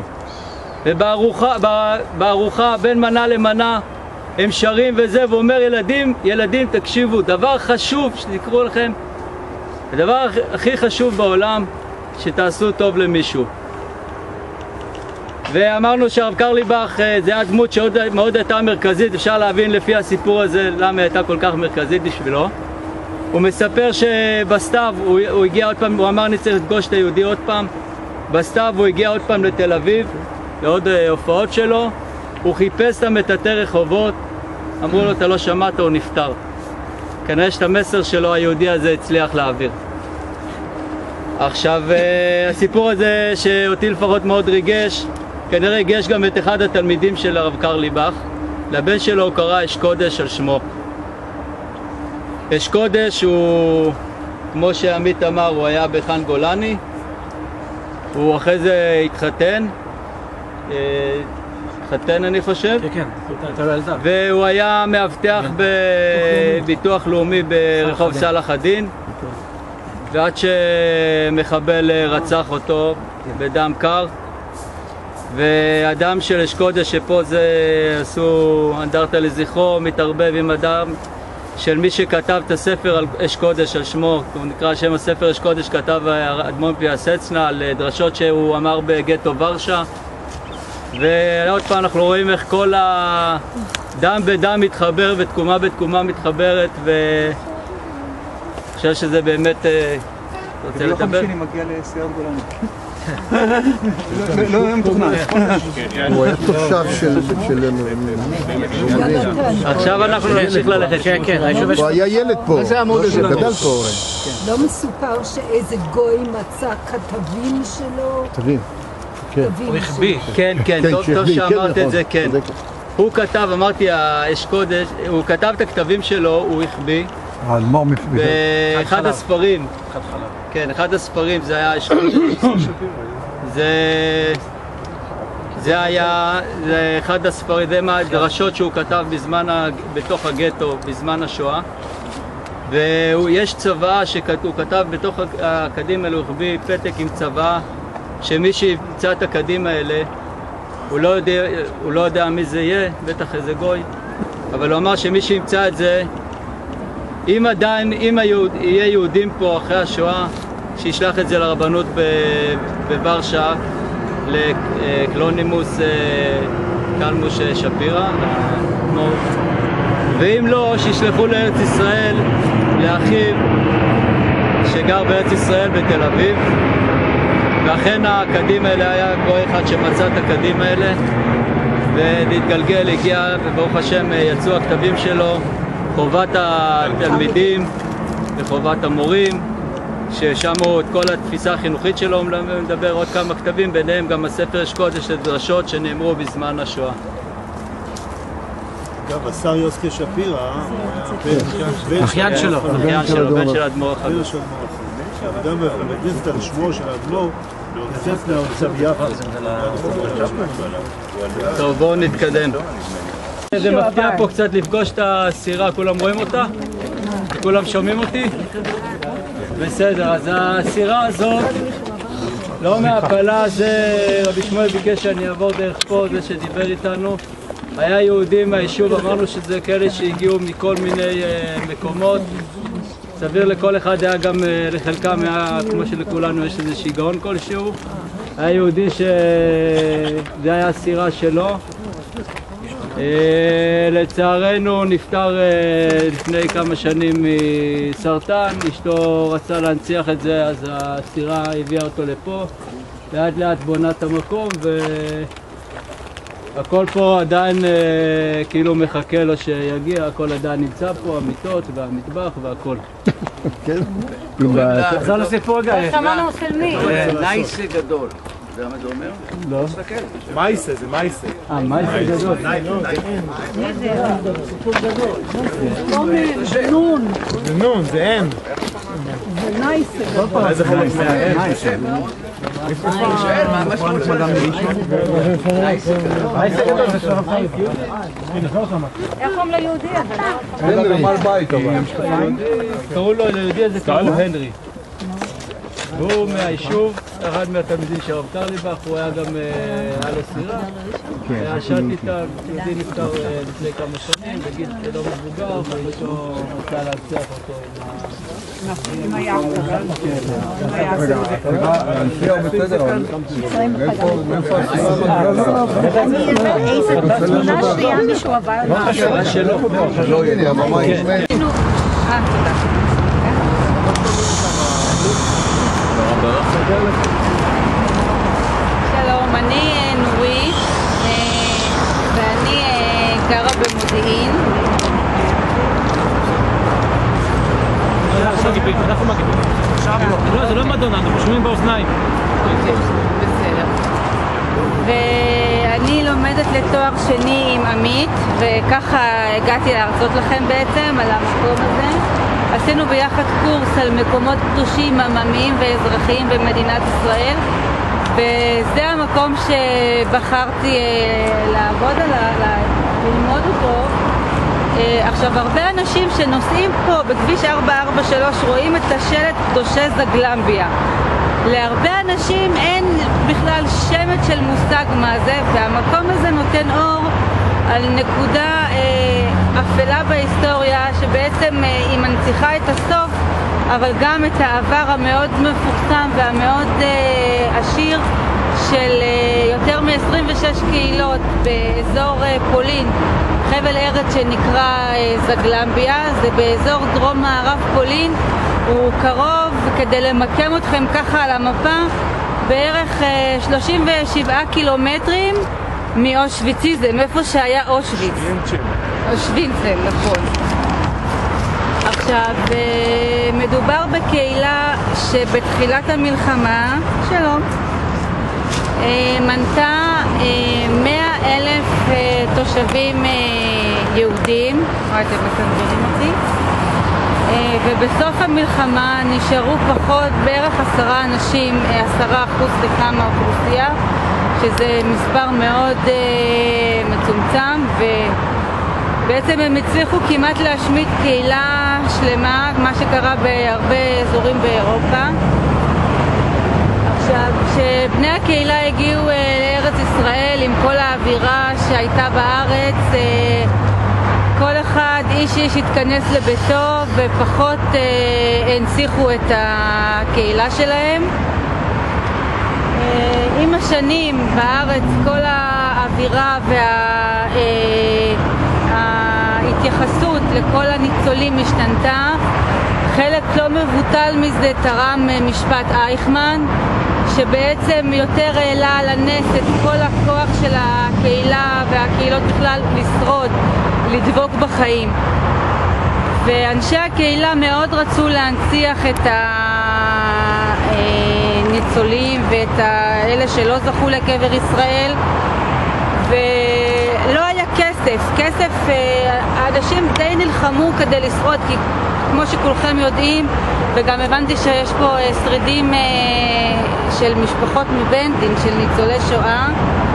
ובארוחה בין מנה למנה, הם שרים וזה, והוא אומר, ילדים תקשיבו, דבר חשוב שתקראו לכם, הדבר הכי חשוב בעולם, שתעשו טוב למישהו. ואמרנו שהרב קרליבך זה היה דמות שמאוד הייתה מרכזית, אפשר להבין לפי הסיפור הזה למה הייתה כל כך מרכזית בשבילו. הוא מספר שבסתיו הוא הגיע עוד פעם, הוא אמר אני צריך לפגוש את היהודי עוד פעם, בסתיו הוא הגיע עוד פעם לתל אביב, לעוד הופעות שלו, הוא חיפש את המטאטא רחובות, אמרו לו אתה לא שמעת, הוא נפטר. כנראה שאת המסר שלו היהודי הזה הצליח להעביר. עכשיו הסיפור הזה שאותי לפחות מאוד ריגש, כנראה ריגש גם את אחד התלמידים של הרב קרליבך, לבן שלו הוא קרא אש קודש על שמו. אש קודש הוא, כמו שעמית אמר, הוא היה בחן גולני, הוא אחרי זה התחתן, אני חושב, כן, אתה לא ילדה. והוא היה מאבטח בביטוח לאומי ברחוב סלאח א-דין, ועד שמחבל רצח אותו בדם קר, והדם של אש קודש שפה זה עשו אנדרטה לזכרו, מתערבב עם הדם של מי שכתב את הספר על אש קודש על שמו, הוא נקרא שם הספר אש קודש, כתב אדמון פיאסצנה על דרשות שהוא אמר בגטו ורשה. ועוד פעם אנחנו רואים איך כל הדם בדם מתחבר ותקומה בתקומה מתחברת, ואני חושב שזה באמת רוצה לדבר. ביום חמישי מגיע לסיירת גולני. לא מתוכנן. הוא היה תושב של... עכשיו אנחנו נמשיך ללכת. כן, הוא היה ילד פה, גדל פה. לא מסופר שאיזה גוי מצא כתבים שלו? כתבים. הוא החביא. כן, טוב שאמרת את זה, כן. הוא כתב, אמרתי, האש קודש, הוא כתב את הכתבים שלו, הוא החביא. האדמו"ר באחד הספרים. כן, אחד הספרים זה היה אש קודש. זה היה אחד הספרים, זה מהדרשות שהוא כתב בתוך הגטו, בזמן השואה. ויש צבא שהוא כתב בתוך הקדים האלה, הוא החביא פתק עם צבא, שמי שימצא את הקדים האלה, הוא לא יודע מי זה יהיה, בטח איזה גוי, אבל הוא אמר שמי שימצא את זה, אם יהיה יהודים פה אחרי השואה, שישלח את זה לרבנות בוורשה, לקלונימוס קלמוש שפירא, ואם לא, שישלחו לארץ ישראל, לאחיו שגר בארץ ישראל בתל אביב. ואכן הקדים האלה, היה גוי אחד שמצא את הקדים האלה ולהתגלגל, הגיע, וברוך השם יצאו הכתבים שלו, חובת התלמידים וחובת המורים, ששמו את כל התפיסה החינוכית שלו. הוא מדבר עוד כמה כתבים, ביניהם גם הספר יש קודש לדרשות שנאמרו בזמן השואה. אגב, השר יוסקה שפירא, אחיין שלו, בן של האדמו"ר החמישי. גם בכנסת על שמו של האדמו"ר, יצאת מהמצב יפה. טוב, בואו נתקדם. זה מפתיע פה קצת לפגוש את הסירה, כולם רואים אותה? כולם שומעים אותי? בסדר, אז הסירה הזאת, לא מהפלה, זה רבי שמואל ביקש שאני אעבור דרך פה, זה שדיבר איתנו. היה יהודים מהיישוב, אמרנו שזה כאלה שהגיעו מכל מיני מקומות. סביר לכל אחד היה גם לחלקם, כמו שלכולנו יש איזה שיגעון כלשהו. היה יהודי שזה היה הסירה שלו. לצערנו נפטר לפני כמה שנים מסרטן, אשתו רצה להנציח את זה, אז הסירה הביאה אותו לפה. לאט לאט בונה את המקום והכל פה עדיין כאילו מחכה לו שיגיע, הכל עדיין נמצא פה, המיטות והמטבח והכל. כן? חזר לסיפור רגע. שמענו של מי? נייסה גדול. זה מה זה אומר? לא. מייסה, זה מייסה. מייסה גדול. זה נון. זה נון, זה אין. זה נייסה. איזה חלק מהאין? שאל, מה שקורה פה? מייסה גדול זה שם. איך קוראים ליהודי הזה? הנרי. בית, אבל. קראו לו ליהודי הזה, קראו הנרי. והוא מהיישוב, אחד מהתלמידים של הרב קרליבך, הוא היה גם על הסירה. היה שט איתם, יהודי נפטר לפני כמה שנים, בגיל לא מבוגר, ואיתו רצה להנציח אותו עם היחד. הנסיעה בסדר, אבל מאיפה איזה תמונה שנייה מישהו עבר על השאלה שלו. לא, הנה, אבל מה יש מהם? תודה. שלום, אני נורית ואני גרה במודיעין. לא, זה לא מדונה, אנחנו שומעים באוזניים. בסדר. ואני לומדת לתואר שני עם עמית, וככה הגעתי להרצות לכם בעצם על המקום הזה. עשינו ביחד קורס על מקומות קדושים עממיים ואזרחיים במדינת ישראל, וזה המקום שבחרתי לעבוד עליו, ללמוד אותו. עכשיו, הרבה אנשים שנוסעים פה בכביש 443 רואים את השלט קדושי זגלמביה. להרבה אנשים אין בכלל שמץ של מושג מה זה, והמקום הזה נותן אור על נקודה אפלה בהיסטוריה, שבעצם היא מנציחה את הסוף, אבל גם את העבר המאוד מפורסם והמאוד עשיר של יותר מ-26 קהילות באזור פולין, חבל ארץ שנקרא זגלמביה. זה באזור דרום מערב פולין, הוא קרוב, כדי למקם אתכם ככה על המפה, בערך 37 קילומטרים מאושוויציזם, איפה שהיה אושוויץ. אושוויצן, נכון. עכשיו, מדובר בקהילה שבתחילת המלחמה, שלום, מנתה 100,000 תושבים יהודים, אתם מסנגרים אותי, ובסוף המלחמה נשארו פחות, בערך 10 אנשים, 10% לכמה האוכלוסייה, שזה מספר מאוד מצומצם, בעצם הם הצליחו כמעט להשמיד קהילה שלמה, מה שקרה בהרבה אזורים באירופה. עכשיו, כשבני הקהילה הגיעו לארץ ישראל עם כל האווירה שהייתה בארץ, כל אחד איש התכנס לביתו ופחות הנציחו את הקהילה שלהם. עם השנים בארץ כל האווירה וההתייחסות לכל הניצולים השתנתה. חלק לא מבוטל מזה תרם משפט אייכמן, שבעצם יותר העלה על הנס את כל הכוח של הקהילה והקהילות בכלל לשרוד, לדבוק בחיים. ואנשי הקהילה מאוד רצו להנציח את הניצולים ואת אלה שלא זכו לקבר ישראל, ולא היה כסף, האנשים די נלחמו כדי לשרוד, כי כמו שכולכם יודעים, וגם הבנתי שיש פה שרידים של משפחות מבנדין, של ניצולי שואה.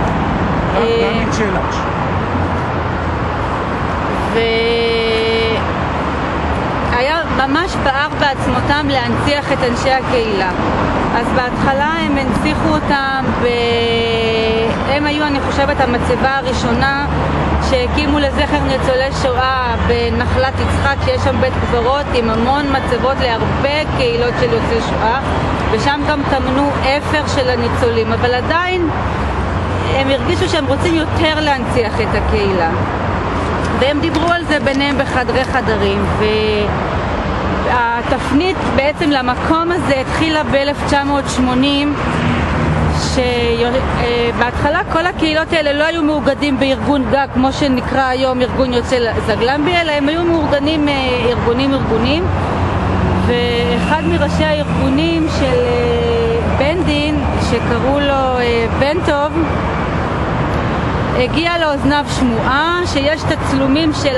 והיה ממש בער בעצמותם להנציח את אנשי הקהילה. אז בהתחלה הם הנציחו אותם, הם היו, אני חושבת, המצבה הראשונה שהקימו לזכר ניצולי שואה בנחלת יצחק, שיש שם בית קברות עם המון מצבות להרבה קהילות של יוצאי שואה, ושם גם טמנו אפר של הניצולים, אבל עדיין הם הרגישו שהם רוצים יותר להנציח את הקהילה, והם דיברו על זה ביניהם בחדרי חדרים. והתפנית בעצם למקום הזה התחילה ב-1980, שבהתחלה כל הקהילות האלה לא היו מאוגדים בארגון גג כמו שנקרא היום ארגון יוצאי זגלמבי, אלא הם היו מאורגנים ארגונים, ואחד מראשי הארגונים של בנדין שקראו לו בן טוב, הגיע לאוזניו שמועה שיש תצלומים של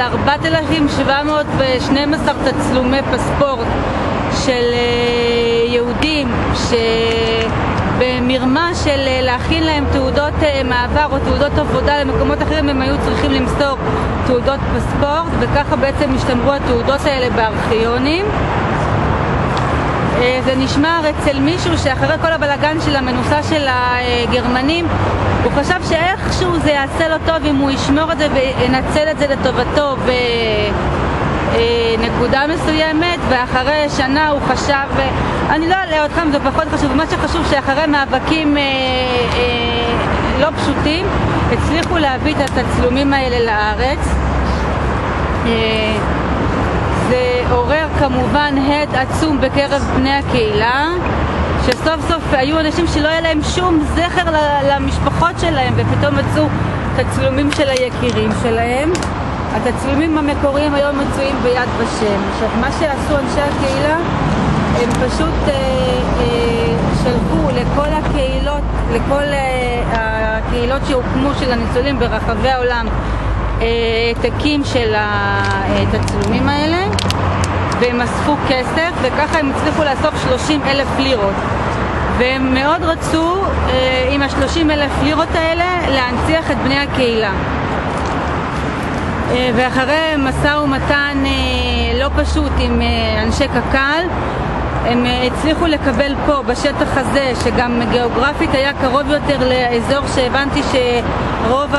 4,712 תצלומי פספורט של יהודים במרמה של להכין להם תעודות מעבר או תעודות עבודה למקומות אחרים, הם היו צריכים למסור תעודות פספורט, וככה בעצם השתמרו התעודות האלה בארכיונים. זה נשמר אצל מישהו שאחרי כל הבלגן של המנוסה של הגרמנים, הוא חשב שאיכשהו זה יעשה לו טוב אם הוא ישמור את זה וינצל את זה לטובתו בנקודה מסוימת, ואחרי שנה הוא חשב, אני לא אעלה אתכם, זה פחות חשוב, מה שחשוב שאחרי מאבקים לא פשוטים הצליחו להביא את התצלומים האלה לארץ. זה עורר כמובן הד עצום בקרב בני הקהילה, שסוף סוף היו אנשים שלא היה להם שום זכר למשפחות שלהם, ופתאום מצאו תצלומים של היקירים שלהם. התצלומים המקוריים היום מצויים ביד ושם. עכשיו, מה שעשו אנשי הקהילה, הם פשוט שלחו לכל הקהילות, לכל הקהילות שהוקמו של הניצולים ברחבי העולם, העתקים של התצלומים האלה, והם אספו כסף, וככה הם הצליחו לאסוף 30,000 לירות, והם מאוד רצו עם ה-30,000 לירות האלה להנציח את בני הקהילה. ואחרי משא ומתן לא פשוט עם אנשי קק"ל, הם הצליחו לקבל פה בשטח הזה, שגם גיאוגרפית היה קרוב יותר לאזור שהבנתי שרוב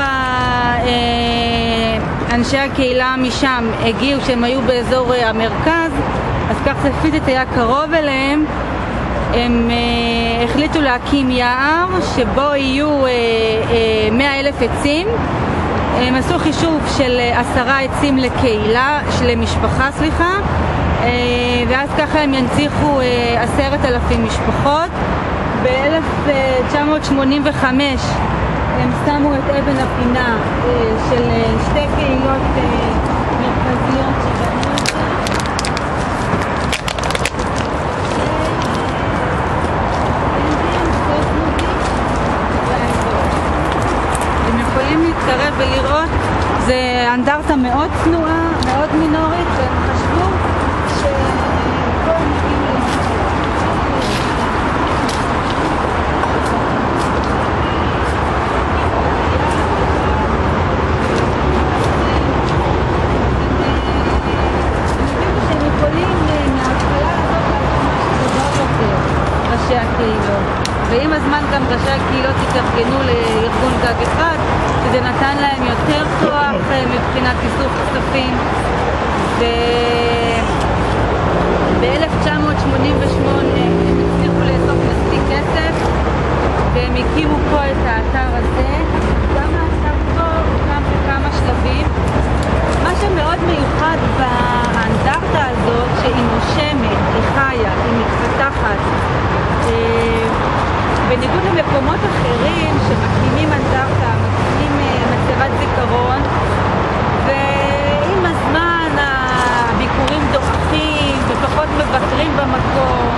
אנשי הקהילה משם הגיעו, שהם היו באזור המרכז, אז כך זה פיזית היה קרוב אליהם. הם החליטו להקים יער שבו יהיו 100,000 עצים. הם עשו חישוב של 10 עצים לקהילה, למשפחה, ואז ככה הם ינציחו 10,000 משפחות. ב-1985 הם שמו את אבן הפינה של שתי קהילות מרכזיות שבנו את זה. אתם יכולים להתקרב ולראות, זה אנדרטה מאוד צנועה, מאוד מינורית, והם חשבו שכל מגיעים ועם הזמן גם ראשי הקהילות התארגנו לארגון גג אחד, שזה נתן להם יותר כוח מבחינת איסוף כספים. ב-1988 הם הצליחו לאסוף מספיק כסף, והם הקימו פה את האתר הזה. גם האתר פה הוקם בכמה שלבים. מה שמאוד מיוחד באנדרטה הזאת, שהיא נושמת, היא חיה, היא מתפתחת. בניגוד למקומות אחרים שמקימים אנדרטה, מקימים מצבת זיכרון, ועם הזמן הביקורים דוחים ופחות מבקרים במקום.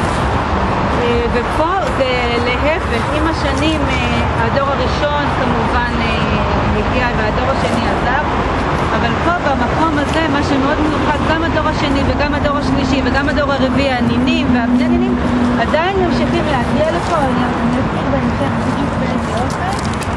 ופה זה להפך, עם השנים הדור הראשון כמובן הגיע והדור השני עזב, אבל פה במקום הזה מה שמאוד מיוחד, גם הדור השני וגם הדור השלישי וגם הדור הרביעי, הנינים והבני נינים עדיין ממשיכים להגיע לפה. אני אסביר בהמשך בדיוק באיזה אופן.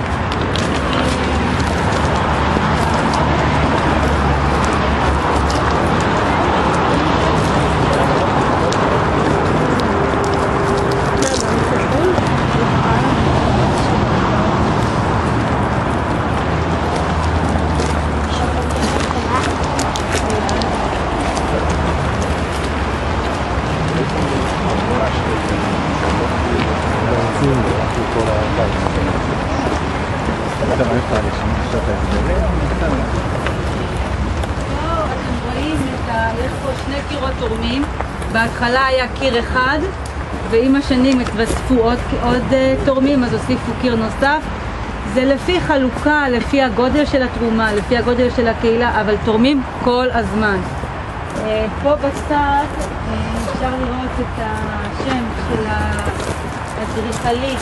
בהתחלה היה קיר אחד, ועם השנים התווספו עוד תורמים, אז הוסיפו קיר נוסף. זה לפי חלוקה, לפי הגודל של התרומה, לפי הגודל של הקהילה, אבל תורמים כל הזמן. פה בצד אפשר לראות את השם של האדריכלית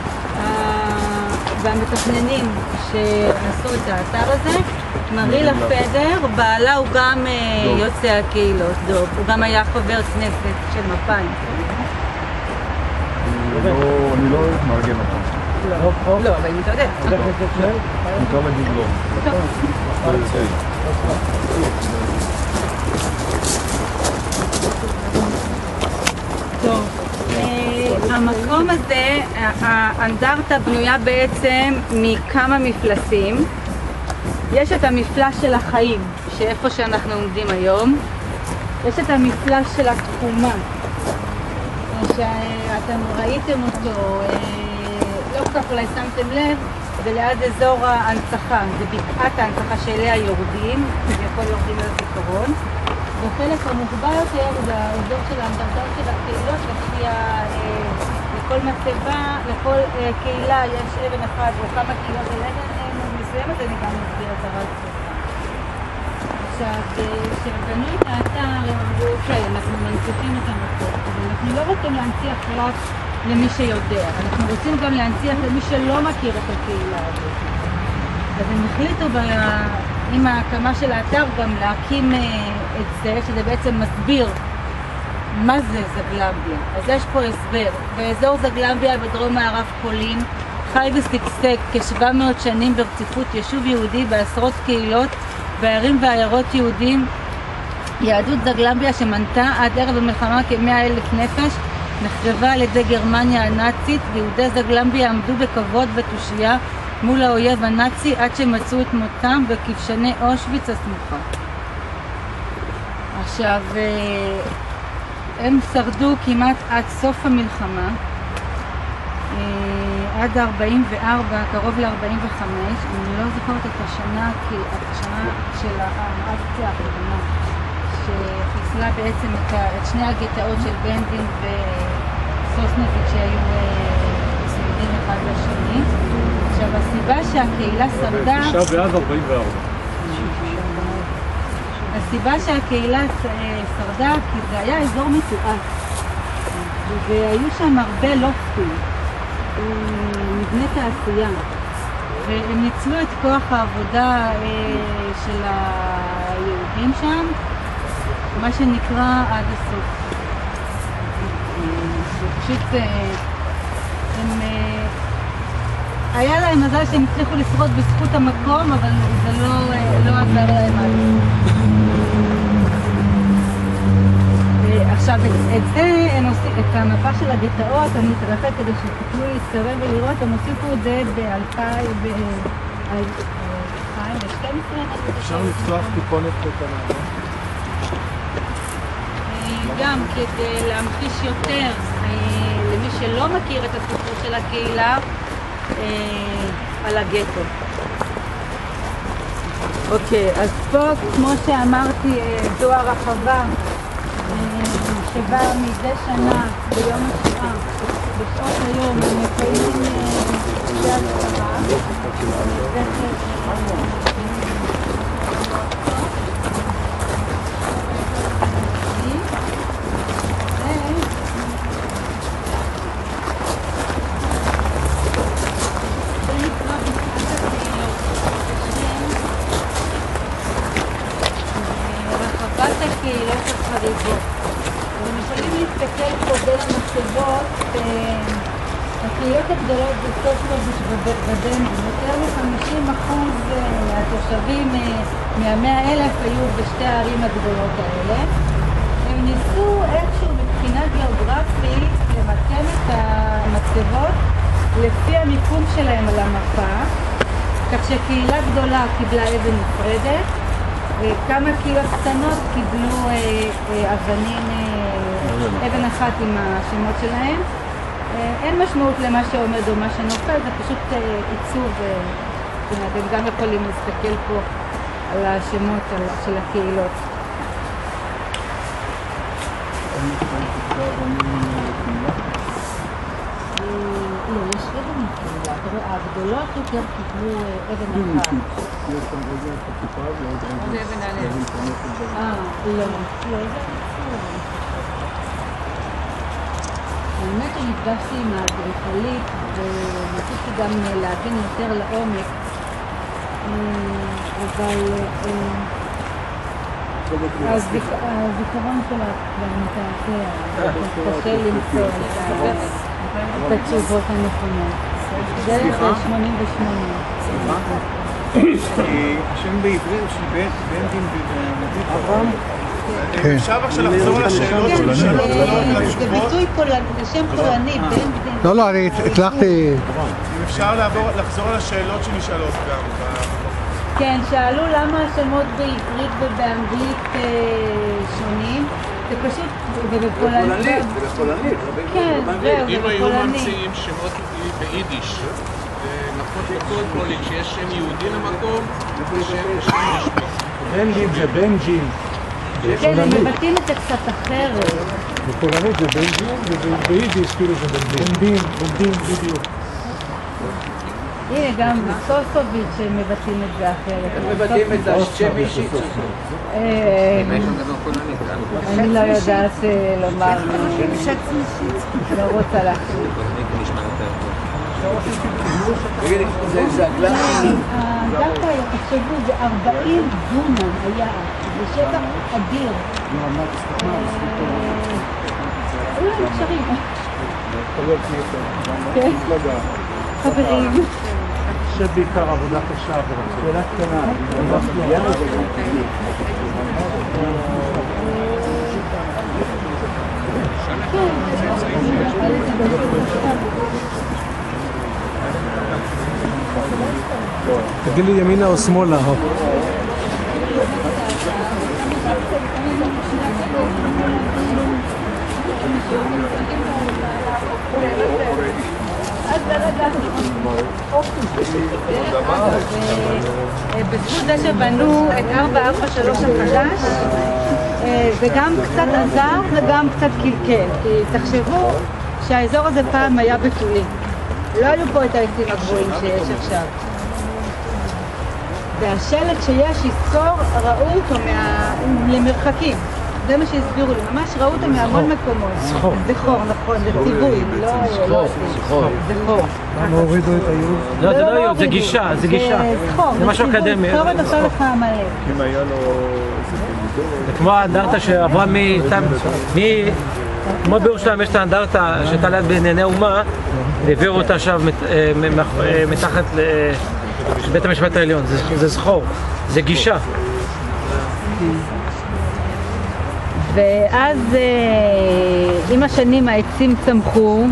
והמתכננים שעשו את האתר הזה. מרילה פדר, בעלה הוא גם יוצא הקהילות, דוב, הוא גם היה חבר כנסת של מפא"י. אני לא מארגן אותם. לא, אבל אם אתה יודע. מותר להגיד לא. טוב, המקום הזה, האנדרטה בנויה בעצם מכמה מפלסים. יש את המפלס של החיים, שאיפה שאנחנו עומדים היום. יש את המפלס של התחומה, שאתם ראיתם אותו, לא כל כך אולי שמתם לב, זה ליד אזור ההנצחה, זה בקעת ההנצחה שאליה יורדים, כביכול יורדים לזיכרון. וחלק המוגבל יותר זה האזור של האנדרטאות של הקהילות, לפי לכל מצבה, לכל קהילה יש אבן אחד או כמה קהילות על אבן מסוימת, אני גם מסביר את הרב שלך. עכשיו, כשבנו את האתר, הם אמרו, אוקיי, אנחנו מנציחים את המקום, אבל אנחנו לא רוצים להנציח רק למי שיודע, אנחנו רוצים גם להנציח למי שלא מכיר את הקהילה הזאת. אז הם החליטו עם ההקמה של האתר גם להקים את זה, שזה בעצם מסביר מה זה זגלמביה. אז יש פה הסבר. באזור זגלמביה בדרום מערב פולין חי ושגשג כ-700 שנים ברציפות יישוב יהודי בעשרות קהילות בערים ועיירות יהודים. יהדות זגלמביה שמנתה עד ערב המלחמה כ100,000 נפש נחרבה על ידי גרמניה הנאצית, ויהודי זגלמביה עמדו בכבוד ותושייה מול האויב הנאצי עד שמצאו את מותם בכבשני אושוויץ הסמוכה. עכשיו, הם שרדו כמעט עד סוף המלחמה, עד 44, קרוב ל-45, אני לא זוכרת את השנה, כי השנה של האקציה האחרונה, שחיסלה בעצם את שני הגטאות של בנדין וסוסנביץ' שהיו צמודים אחד לשני. עכשיו, הסיבה שהקהילה שרדה... 9 באב 44. הסיבה שהקהילה שרדה, כי זה היה אזור מתועש, והיו שם הרבה לופטים, מבני תעשייה, והם ניצלו את כוח העבודה של היהודים שם, מה שנקרא עד הסוף. פשוט הם... היה להם מזל שהם הצליחו לשרוד בזכות המקום, אבל זה לא עזר להם עד. עכשיו עכשיו, את זה, את המפה של הגטאות, אני אתרחק כדי שתוכלו להתקרב ולראות, הם הוסיפו את זה ב-2012. אפשר לפתוח טיפונת קטנה. גם כדי להמחיש יותר למי שלא מכיר את הסיפור של הקהילה על הגטו. אוקיי, אז פה, כמו שאמרתי, זו הרחבה שבה מדי שנה ביום השואה, בשעות היום, הם מקיימים זה הזכרה. הקהילות החריגות. אתם יכולים להסתכל פה בין המצבות, הקהילות הגדולות בסוף בדנבים, יותר מ-50% מהתושבים מה-100,000 היו בשתי הערים הגדולות האלה. הם ניסו איכשהו מבחינה גיאוגרפית למקם את המצבות לפי המיקום שלהם על המפה, כך שקהילה גדולה קיבלה אבן נפרדת, כמה קהילות קטנות קיבלו אבנים, אבן אחת עם השמות שלהם. אין משמעות למה שעומד או מה שנופל, זה פשוט עיצוב. אתם גם יכולים להסתכל פה על השמות של הקהילות. לא, יש אבן מקהילה. הגדולות יותר קיבלו אבן אחת. יש שם רגע את הטיפה ועוד רגע. זה אבן עליהם. לא, זה האמת שנפגשתי עם האדריכלית וניסיתי גם להבין יותר לעומק, אבל הזיכרון שלה כבר מתעתע, קשה למצוא את התשובות הנכונות. דרך 88. השם בעברית של בנדים ובנדים. אפשר בבקשה לחזור על השאלות שנשאלות ולא רק על התשובות? זה ביטוי פולני, זה שם פולני, בן. לא, אני הצלחתי... אם אפשר לחזור על השאלות שנשאלות גם. כן, שאלו למה השמות בעברית ובאנגלית שונים. זה פשוט, ובפולנית. זה בפולנית. כן, זהו, זה אם היו בפולנית. ממציאים שמות ביידיש, נכון בכל פולין, שיש שם יהודי למקום, זה שם רשמי. בנג'ים זה בנג'ים. כן, הם מבטאים את זה קצת אחרת. בפולנית זה בנג'ים, וביידיש כאילו זה בנדים, בדיוק. הנה, גם בסוסוביץ' הם מבטאים את זה אחרת. הם מבטאים את זה השם אישית. אני לא יודעת לומר, לא רוצה להחליט. זה הגלן. דווקא תחשבו, זה 40 דונם היה, זה שטח אדיר. לא אפשרים. חברים. שבעיקר עבודה קשה ורצון. שאלה תגיד לי ימינה או שמאלה? בזכות זה שבנו את 443 החדש, זה גם קצת עזר וגם קצת קלקל, כי תחשבו שהאזור הזה פעם היה בתולי, לא היו פה את העצים הגבוהים שיש עכשיו, והשלט שיש יזכור ראו אותו למרחקים, זה מה שהסבירו לי, ממש ראו אותו מהמון מקומות. זכור, נכון, זה ציווי, לא זכור. למה הורידו את היוד? לא, זה לא יוד, זה גישה, זה גישה. זה משהו אקדמי. זכור את עושה לך המלא. אם היה לו איזה תלמידות... זה כמו האנדרטה שעברה כמו בירושלים יש את האנדרטה שהייתה ליד בענייני אומה, והעבירו אותה עכשיו מתחת לבית המשפט העליון. זה זכור, זה גישה. ואז עם השנים העצים צמחו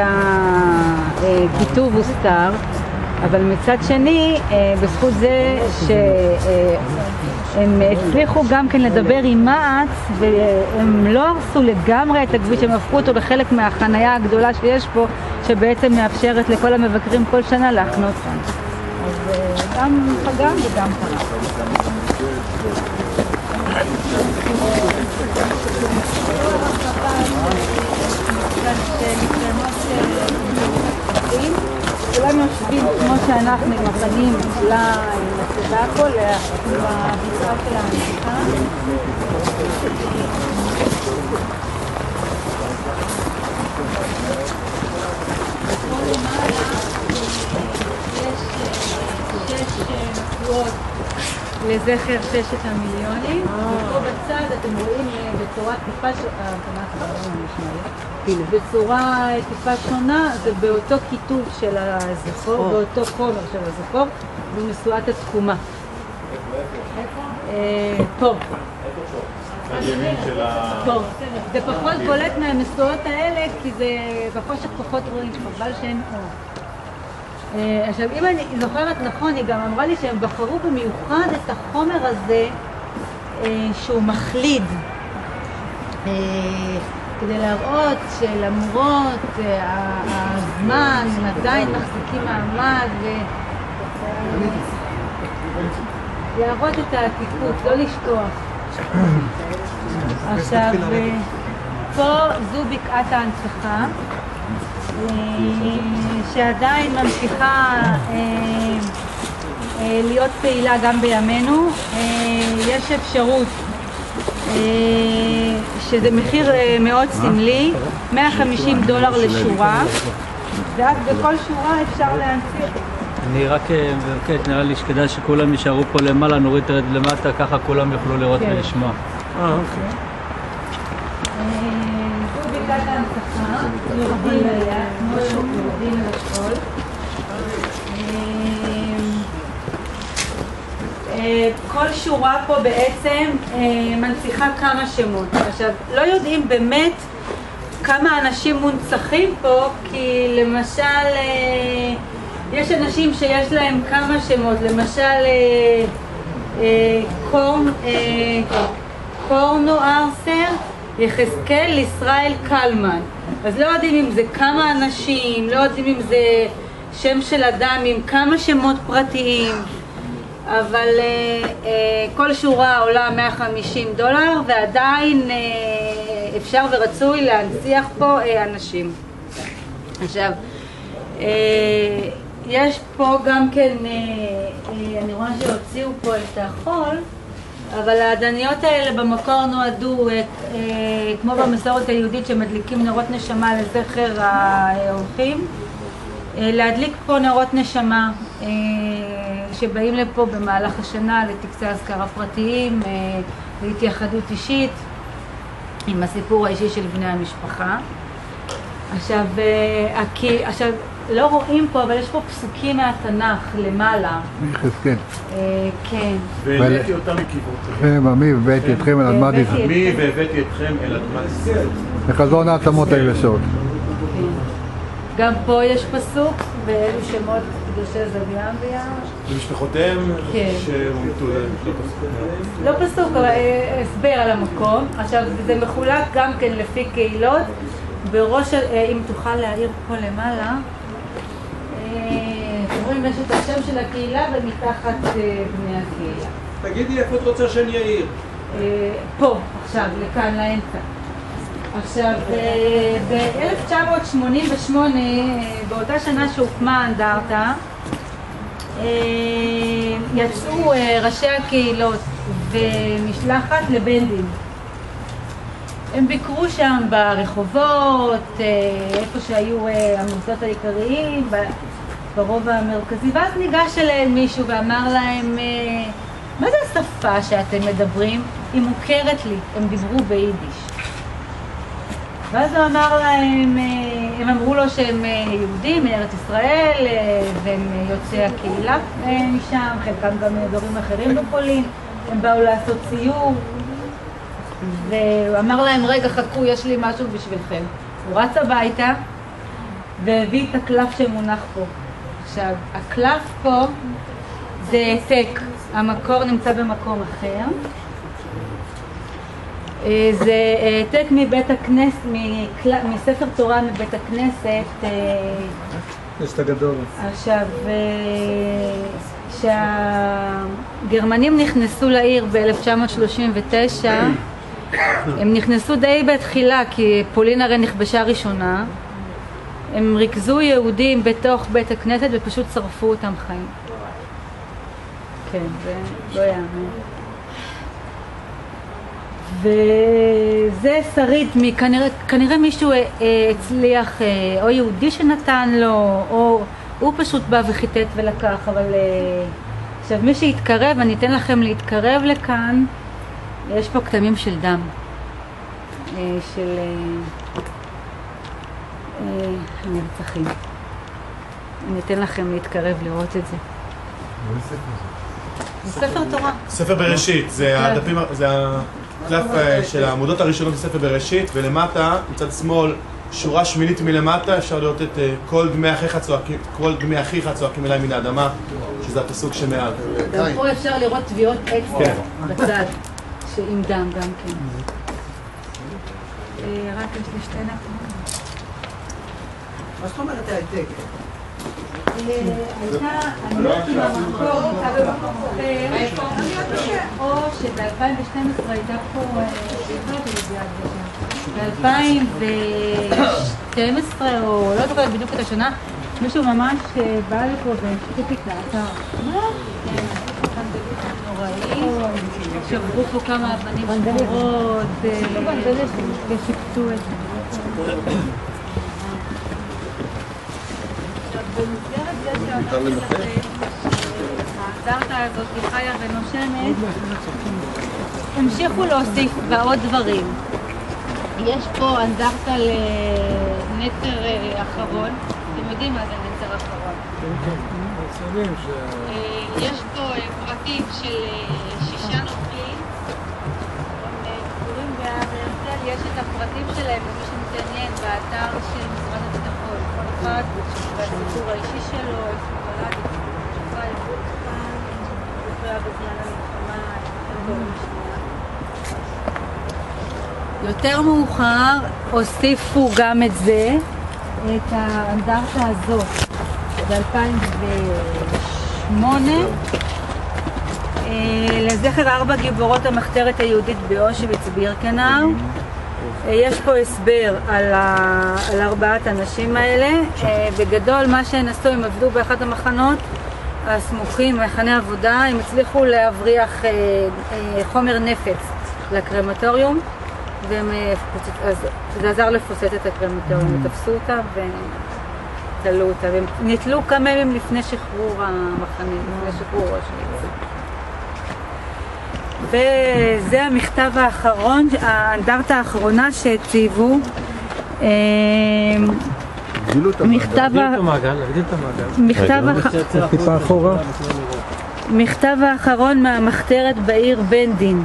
והכיתוב הוסתר, אבל מצד שני, בזכות זה שהם הצליחו גם כן לדבר עם מע"צ, והם לא הרסו לגמרי את הכביש, הם הפכו אותו לחלק מהחנייה הגדולה שיש פה, שבעצם מאפשרת לכל המבקרים כל שנה להחנות כאן. אז גם פגם וגם פרק. כולם יושבים כמו שאנחנו עם הפנים למצבה פה, לביצוע של הנסיכה. יש 6 נקודות לזכר 6 המיליונים, ופה בצד אתם רואים בצורה טיפה שונה, זה באותו כיתוב של הזכור, באותו חומר של הזכור, במשואת התקומה. פה. פה. זה פחות בולט מהמשואות האלה, כי זה בחושך פחות רואים, חבל שאין אור. עכשיו, אם אני זוכרת נכון, היא גם אמרה לי שהם בחרו במיוחד את החומר הזה שהוא מחליד, כדי להראות שלמרות הזמן הם עדיין מחזיקים מעמד להראות את העתיקות, לא לשכוח. עכשיו, פה זו בקעת ההנצחה, שעדיין ממשיכה להיות פעילה גם בימינו. יש אפשרות שזה מחיר מאוד סמלי, $150 לשורה, ואז בכל שורה אפשר להנציח. אני רק מבקש, נראה לי שכדאי שכולם יישארו פה למעלה, נוריד תרד למטה, ככה כולם יוכלו לראות ולשמוע. אוקיי. זו בקעת ההנצחה, יורדים אליה, כמו שיורדים לשקול. כל שורה פה בעצם מנציחה כמה שמות. עכשיו, לא יודעים באמת כמה אנשים מונצחים פה, כי למשל יש אנשים שיש להם כמה שמות, למשל קורנו ארסר, יחזקאל, ישראל קלמן. אז לא יודעים אם זה כמה אנשים, לא יודעים אם זה שם של אדם עם כמה שמות פרטיים, אבל כל שורה עולה $150, ועדיין אפשר ורצוי להנציח פה אנשים. עכשיו, יש פה גם כן, אני רואה שהוציאו פה את החול, אבל העדניות האלה במקור נועדו, כמו במסורת היהודית שמדליקים נרות נשמה לזכר האורחים, להדליק פה נרות נשמה שבאים לפה במהלך השנה לטקסי אזכרה פרטיים, להתייחדות אישית עם הסיפור האישי של בני המשפחה. עכשיו, לא רואים פה, אבל יש פה פסוקים מהתנ"ך למעלה. יחזקאל. כן. והבאתי אותם מכיוון. מי והבאתי אתכם אל אדמת ישראל. מי והבאתי אתכם אל אדמת ישראל. לחזון העצמות היבשות. גם פה יש פסוק, ואלו שמות קדושי זביהם ויער. ומשפחותיהם שהומתו לא פסוק, אבל הסבר על המקום. עכשיו, זה מחולק גם כן לפי קהילות. בראש, אם תוכל להעיר פה למעלה, רואים יש את השם של הקהילה ומתחת בני הקהילה. תגידי איפה את רוצה שאני אעיר? פה, עכשיו, לכאן, לאמצע. עכשיו, ב-1988, באותה שנה שהוקמה האנדרטה, יצאו ראשי הקהילות ומשלחת לבנדין. הם ביקרו שם ברחובות, איפה שהיו המוסדות העיקריים, ברובע המרכזי, ואז ניגש אליהם מישהו ואמר להם, מה זה השפה שאתם מדברים? היא מוכרת לי, הם דיברו ביידיש. ואז הוא אמר להם, הם אמרו לו שהם יהודים מארץ ישראל, והם יוצאי הקהילה משם, חלקם גם דברים אחרים בפולין, הם באו לעשות סיור. והוא אמר להם, רגע, חכו, יש לי משהו בשבילכם. הוא רץ הביתה והביא את הקלף שמונח פה. עכשיו, הקלף פה זה העתק, המקור נמצא במקום אחר. זה העתק מבית הכנסת, מספר תורה מבית הכנסת. יש הגדול. עכשיו, כשהגרמנים נכנסו לעיר ב-1939, הם נכנסו די בתחילה, כי פולין הרי נכבשה ראשונה. הם ריכזו יהודים בתוך בית הכנסת ופשוט שרפו אותם חיים. כן, זה לא יאמן. וזה שריד, כנראה מישהו הצליח, או יהודי שנתן לו, או הוא פשוט בא וחיטט ולקח, אבל עכשיו מי שהתקרב, אני אתן לכם להתקרב לכאן, יש פה כתמים של דם, של הנרצחים. אני אתן לכם להתקרב לראות את זה. זה ספר תורה. ספר בראשית, זה הדפים, זה הקלף של העמודות הראשונות בספר בראשית, ולמטה, מצד שמאל, שורה שמינית מלמטה, אפשר לראות את כל דמי אחיך צועקים אליי מן האדמה, שזה הפסוק שמעל. גם פה אפשר לראות טביעות אצבע בצד, עם דם גם כן. רק יש לי שתי נקודות. מה זאת אומרת העתק? הייתה, אני לא יודעת אם המקור הייתה במקום אחר, או שב-2012 הייתה פה, ב-2012 או לא זוכרת בדיוק את השנה, מישהו ממש בא לפה ושתיק את האתר. נוראי, שברו פה כמה אבנים שבורות ושיפצו את זה. במסגרת זה שהאנדרטה הזאת היא חיה ונושמת, המשיכו להוסיף בעוד דברים. יש פה אנדרטה לנצר אחרון, אתם יודעים מה זה נצר אחרון. יש פה פרטים של 6 נוכלים, הם קבורים בהרצל, יש את הפרטים שלהם למי שמתעניין באתר של משרד הביטחון. כל אחד והסיפור האישי שלו, איפה הוא נולד, איפה הוא שפה, איפה הוא כאן, איפה היה בזמן המלחמה, איפה הוא משנה. יותר מאוחר הוסיפו גם את זה, את האנדרטה הזאת, ב-2008, לזכר 4 גיבורות המחתרת היהודית באושוויץ בירקנאו. יש פה הסבר על 4 האנשים האלה. בגדול מה שהם עשו, הם עבדו באחד המחנות הסמוכים, מחנה עבודה, הם הצליחו להבריח חומר נפץ לקרמטוריום, זה עזר לפוצץ את הקרמטוריום, תפסו אותה ותלו אותה, והם נתלו כמה ימים לפני שחרור המחנה, לפני שחרור אושוויץ. וזה המכתב האחרון, האנדרטה האחרונה שהציבו. מכתב האחרון מהמחתרת בעיר בנדין.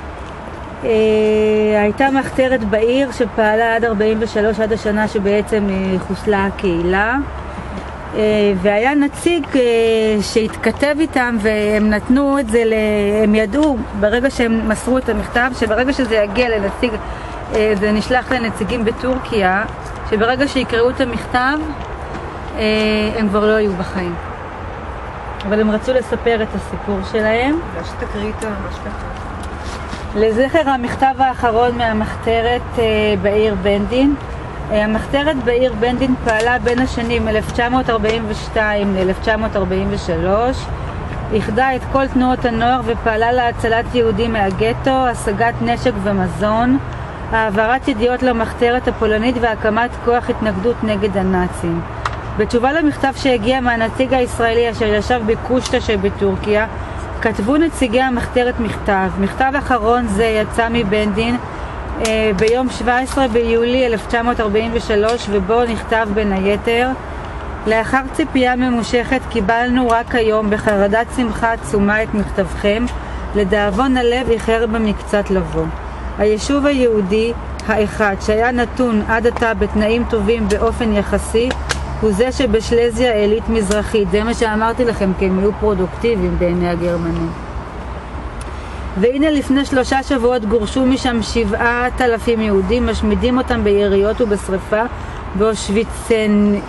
הייתה מחתרת בעיר שפעלה עד 43, עד השנה שבעצם חוסלה הקהילה. והיה נציג שהתכתב איתם, והם נתנו את זה, הם ידעו ברגע שהם מסרו את המכתב, שברגע שזה יגיע לנציג, זה נשלח לנציגים בטורקיה, שברגע שיקראו את המכתב הם כבר לא היו בחיים, אבל הם רצו לספר את הסיפור שלהם. שתקריא את המשפחה. לזכר המכתב האחרון מהמחתרת בעיר בנדין. המחתרת בעיר בנדין פעלה בין השנים 1942 ל-1943, איחדה את כל תנועות הנוער ופעלה להצלת יהודים מהגטו, השגת נשק ומזון, העברת ידיעות למחתרת הפולנית והקמת כוח התנגדות נגד הנאצים. בתשובה למכתב שהגיע מהנציג הישראלי אשר ישב בקושטא שבטורקיה, כתבו נציגי המחתרת מכתב אחרון זה יצא מבנדין ביום 17 ביולי 1943, ובו נכתב בין היתר: לאחר ציפייה ממושכת קיבלנו רק היום בחרדת שמחה עצומה את מכתבכם, לדאבון הלב איחר במקצת לבוא. היישוב היהודי האחד שהיה נתון עד עתה בתנאים טובים באופן יחסי הוא זה שבשלזיה העילית מזרחית. זה מה שאמרתי לכם, כי הם היו פרודוקטיביים בעיני הגרמנים. והנה לפני 3 שבועות גורשו משם 7,000 יהודים, משמידים אותם ביריות ובשריפה באושוויצים.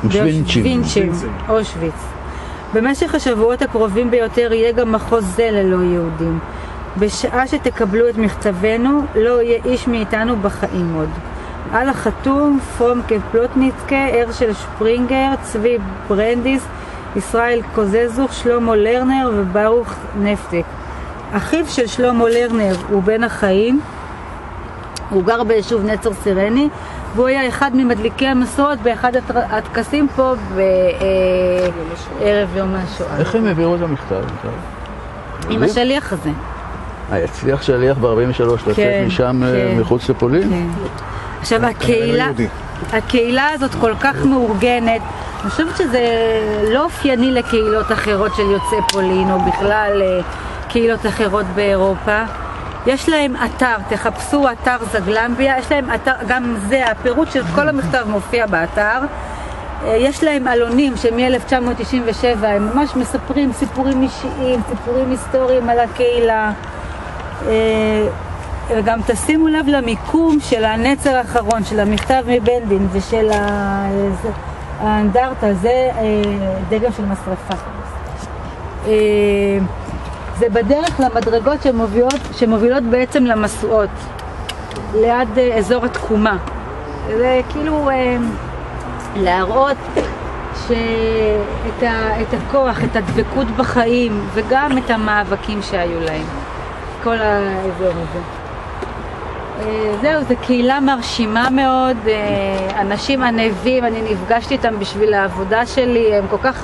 במשך השבועות הקרובים ביותר יהיה גם מחוז זה ללא יהודים. בשעה שתקבלו את מכתבנו לא יהיה איש מאיתנו בחיים עוד. על החתום פרומקה פלוטניצקה, הרשל שפרינגר, צבי ברנדיס, ישראל קוזזוך, שלמה לרנר וברוך נפטק. אחיו של שלמה לרנר הוא בן החיים, הוא גר ביישוב נצר סירני, והוא היה אחד ממדליקי המסורת באחד הטקסים פה בערב יום השואה. איך הם העבירו את המכתב? עם השליח הזה. הצליח שליח ב-43 לצאת משם מחוץ לפולין? עכשיו הקהילה הזאת כל כך מאורגנת, אני חושבת שזה לא אופייני לקהילות אחרות של יוצאי פולין או בכלל קהילות אחרות באירופה. יש להם אתר, תחפשו אתר זגלמביה, יש להם אתר, גם זה, הפירוט של כל המכתב מופיע באתר. יש להם אלונים שמ-1997 הם ממש מספרים סיפורים אישיים, סיפורים היסטוריים על הקהילה. וגם תשימו לב למיקום של הנצר האחרון, של המכתב מבנדין ושל האנדרטה, זה דגם של משרפה. זה בדרך למדרגות שמובילות בעצם למסועות, ליד אזור התקומה. זה כאילו להראות את הכוח, את הדבקות בחיים וגם את המאבקים שהיו להם. כל האזור הזה. זהו, זו קהילה מרשימה מאוד, אנשים ענבים, אני נפגשתי איתם בשביל העבודה שלי, הם כל כך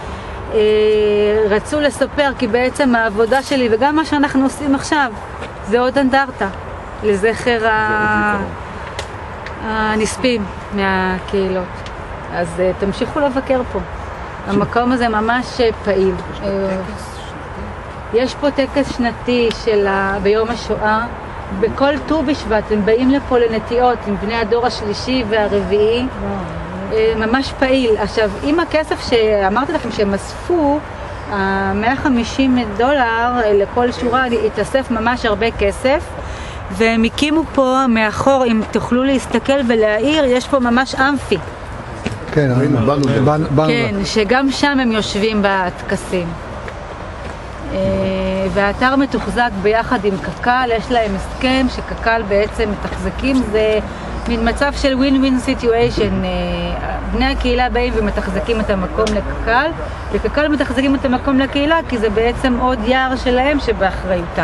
רצו לספר, כי בעצם העבודה שלי וגם מה שאנחנו עושים עכשיו זה עוד אנדרטה לזכר הנספים מהקהילות. אז תמשיכו לבקר פה, המקום הזה ממש פעיל. יש פה טקס שנתי ביום השואה, בכל ט"ו בשבט הם באים לפה לנטיעות עם בני הדור השלישי והרביעי, ממש פעיל. עכשיו, עם הכסף שאמרתי לכם שהם אספו, $150 לכל שורה, התאסף ממש הרבה כסף, והם הקימו פה מאחור, אם תוכלו להסתכל ולהעיר, יש פה ממש אמפי. כן, באנו. כן, שגם שם הם יושבים בטקסים. והאתר מתוחזק ביחד עם קק"ל, יש להם הסכם שקק"ל בעצם מתחזקים, זה מין מצב של win-win situation. בני הקהילה באים ומתחזקים את המקום לקק"ל, וקק"ל מתחזקים את המקום לקהילה, כי זה בעצם עוד יער שלהם שבאחריותם.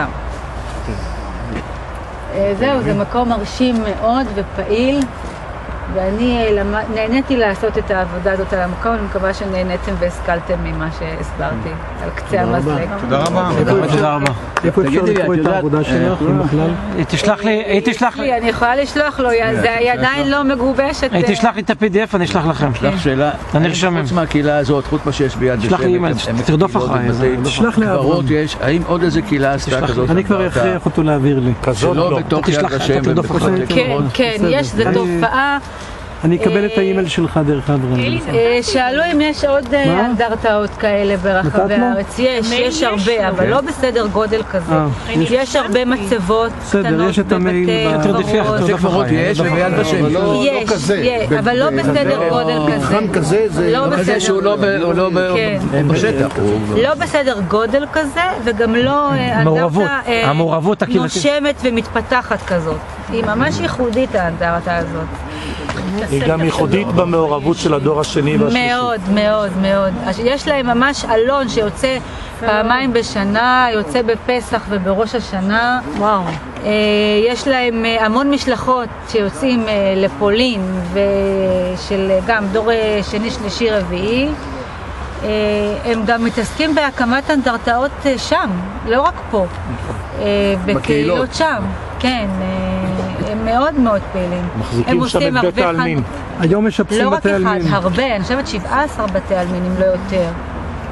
זהו, זה מקום מרשים מאוד ופעיל, ואני נהניתי לעשות את העבודה הזאת על המקום, אני מקווה שנהניתם והשכלתם ממה שהסברתי על קצה המזלג. תודה רבה. תודה רבה. איפה אפשר לקרוא את העבודה שלך, אם בכלל? היא תשלח לי, אני יכולה לשלוח לו, היא עדיין לא מגובשת. היא תשלח לי את ה-PDF, אני אשלח לכם. שלח שאלה, חוץ מהקהילה הזאת, חוץ מה שיש ביד שלח לי אימייל, תרדוף אחריי. תשלח לאברהם. האם עוד איזה קהילה עשתה כזאת? אני כבר אכריח אותו להעביר לי. שלא בתוך יד השם ובכל כן, יש, זו תופעה. אני אקבל את האימייל שלך דרך אברהם. שאלו אם יש עוד אנדרטאות כאלה ברחבי הארץ. יש הרבה, אבל לא בסדר גודל כזה. יש הרבה מצבות קטנות בבתי קברות. יש וביד ושם. יש, אבל לא בסדר גודל כזה. לא בסדר שהוא לא בשטח. לא בסדר גודל כזה, וגם לא אנדרטה נושמת ומתפתחת כזאת. היא ממש ייחודית האנדרטה הזאת. היא גם ייחודית במעורבות של הדור השני והשלישי. מאוד, מאוד, מאוד. יש להם ממש אלון שיוצא פעמיים בשנה, יוצא בפסח ובראש השנה. וואו. יש להם המון משלחות שיוצאים לפולין, ושל גם דור שני, שלישי, רביעי. הם גם מתעסקים בהקמת אנדרטאות שם, לא רק פה. בקהילות שם. כן, הם מאוד מאוד פעילים. מחזיקים שם את בית העלמין. היום משפצים בתי עלמין. לא רק אחד, הרבה, אני חושבת 17 בתי עלמין, אם לא יותר.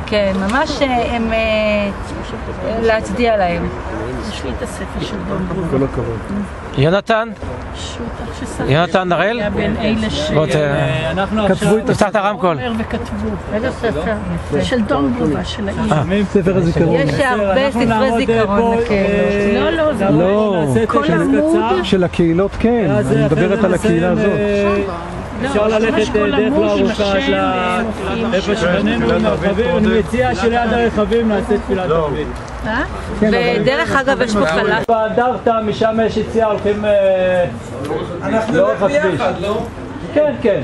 כן, ממש הם להצדיע להם. יש לי את הספר של דון ברוך. כל הכבוד. יונתן? יונתן הראל? היה בין אלה ש... אנחנו עכשיו... תפתח את הרמקול. וכתבו. איזה ספר? זה של דון ברוך, של האיש. ספר הזיכרון. יש הרבה ספרי זיכרון. לא, זה לא, כל עמוד. של הקהילות כן, אני מדברת על הקהילה הזאת. אפשר ללכת דרך לא ארוכה איפה שבנינו עם הרכבים, אני מציע שליד הרכבים נעשה תפילת ערבית. ודרך אגב יש פה חלק. באנדרטה, משם יש יציאה, הולכים לאורך הכביש. לא? כן, כן.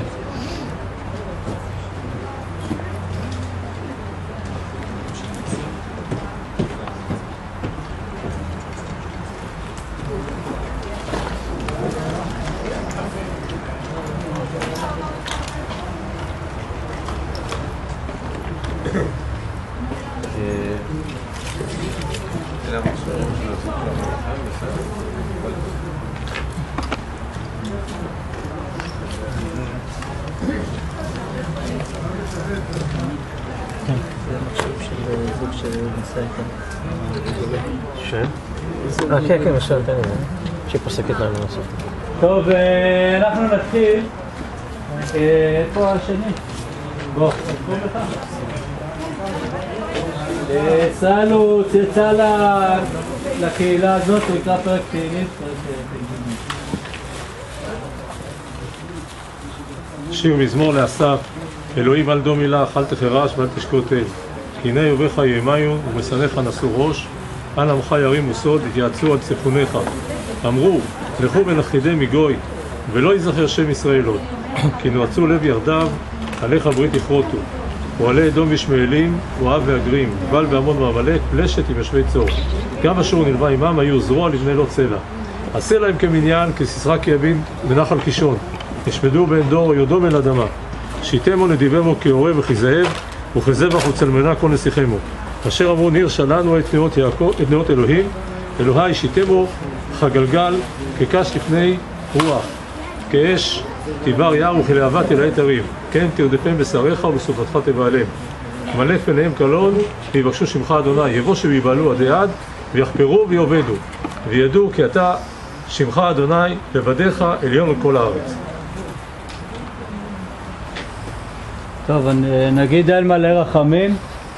כן, כן, משל, תן לי זה. שפוסקת לנו לנסות. טוב, אנחנו נתחיל. איפה השני? בוא, תקום לך. סלו, צאצא לקהילה הזאת, הוא יקרא פרק תהילים. שיר מזמור לאסף, אלוהים אל דום מילך, אל תחרש ואל תשקוט אל. כי הנה יוביך ימיון ומשנאיך נשאו ראש, על עמך ירימו סוד, התייעצו על צפוניך. אמרו, לכו ונכחידם מגוי, ולא יזכר שם ישראל עוד. כי נועצו לב ירדיו, עליך ברית יכרותו. פועלי אדום וישמעאלים, מואב והגרים, גבל ועמון ועמלק, פלשת עם יושבי צור. גם אשור נלווה עמם היו זרוע לבני לא צלע. עשה להם כמניין, כסיסרא כיבין בנחל קישון. ישמדו בין דור יודו בין אדמה. שיתמו נדיבמו כעורב וכזאב, וכזבח וצלמנה כל נסיכמו. אשר אמרו ניר שלנו את נאות אלוהים, אלוהי שיתמו כגלגל, כקש לפני רוח, כאש תיבר יער וכלהבה תלהי תרים, כן תרדפם בשריך ובסופתך תבעלם. מלא פניהם קלון, ויבקשו שמך אדוני, יבושו ויבעלו עדי עד, ויחפרו ויעבדו, וידעו כי אתה שמך אדוני, לבדיך עליון על כל הארץ. טוב, נגיד אל מלא רחמים.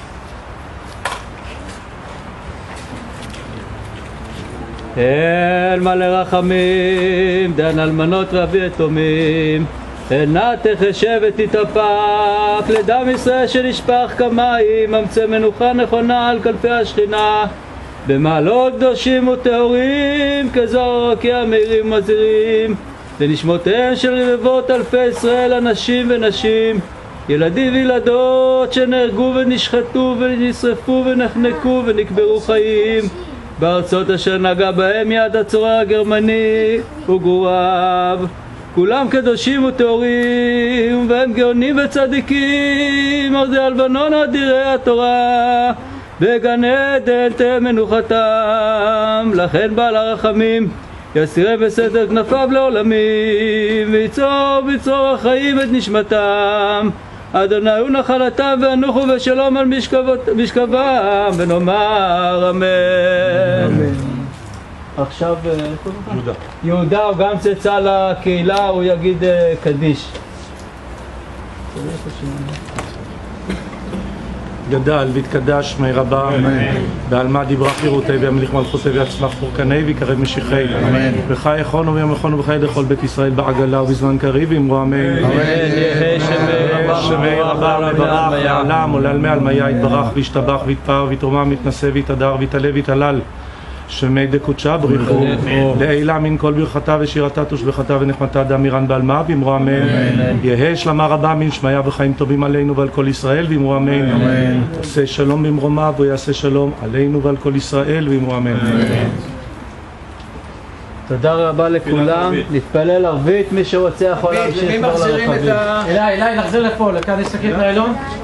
אל מלא רחמים, דן אלמנות רבי יתומים, אל נא תחשב ותתאפק, לדם ישראל שנשפך כמים, אמצי מנוחה נכונה על כלפי השכינה, במעלות קדושים וטהורים, כזוהר כי המאירים ומזהירים, לנשמותיהם של רבבות אלפי ישראל, אנשים ונשים, ילדים וילדות שנהרגו ונשחטו ונשרפו ונחנקו ונקברו חיים בארצות אשר נגע בהם יד הצורר הגרמני וגרוריו, כולם קדושים וטהורים והם גאונים וצדיקים, ארזי הלבנון אדירי התורה, בגן עדן תהא מנוחתם. לכן בעל הרחמים יסירם בסתר כנפיו לעולמים, ויצור בצרור החיים את נשמתם. אדוני הוא נחלתם ואנוחו בשלום על משכבם, ונאמר אמן. עכשיו יהודה הוא גם צאצא לקהילה, הוא יגיד קדיש. גדל והתקדש שמי רבה, בעלמא דיברך חירותי וימליך מלכותי ויצמח פורקני ויקרב משיחי, וחי יכונו ויום יכונו וחי לכל בית ישראל בעגלה ובזמן קריב ואמרו אמן. שמי רבה מברך לעולם ולעלמי עלמיה יתברך וישתבח ויתפאר ויתרומם ויתנשא ויתהדר ויתעלה ויתהלל, שמי דקודשה בריחו לעילה מן כל ברכתה ושירתה תושבחתה ונחמתה דאמירן בעלמא ואמרו אמן. יהא שלמה רבה מן שמיה וחיים טובים עלינו ועל כל ישראל ואמרו אמן. עושה שלום במרומיו ויעשה שלום עלינו ועל כל ישראל ואמרו אמן. תודה רבה לכולם, נתפלל ערבית, מי שרוצה יכול להמשיך כבר לרחבים. אליי, נחזיר לפה, לכאן נסתכל את האלון.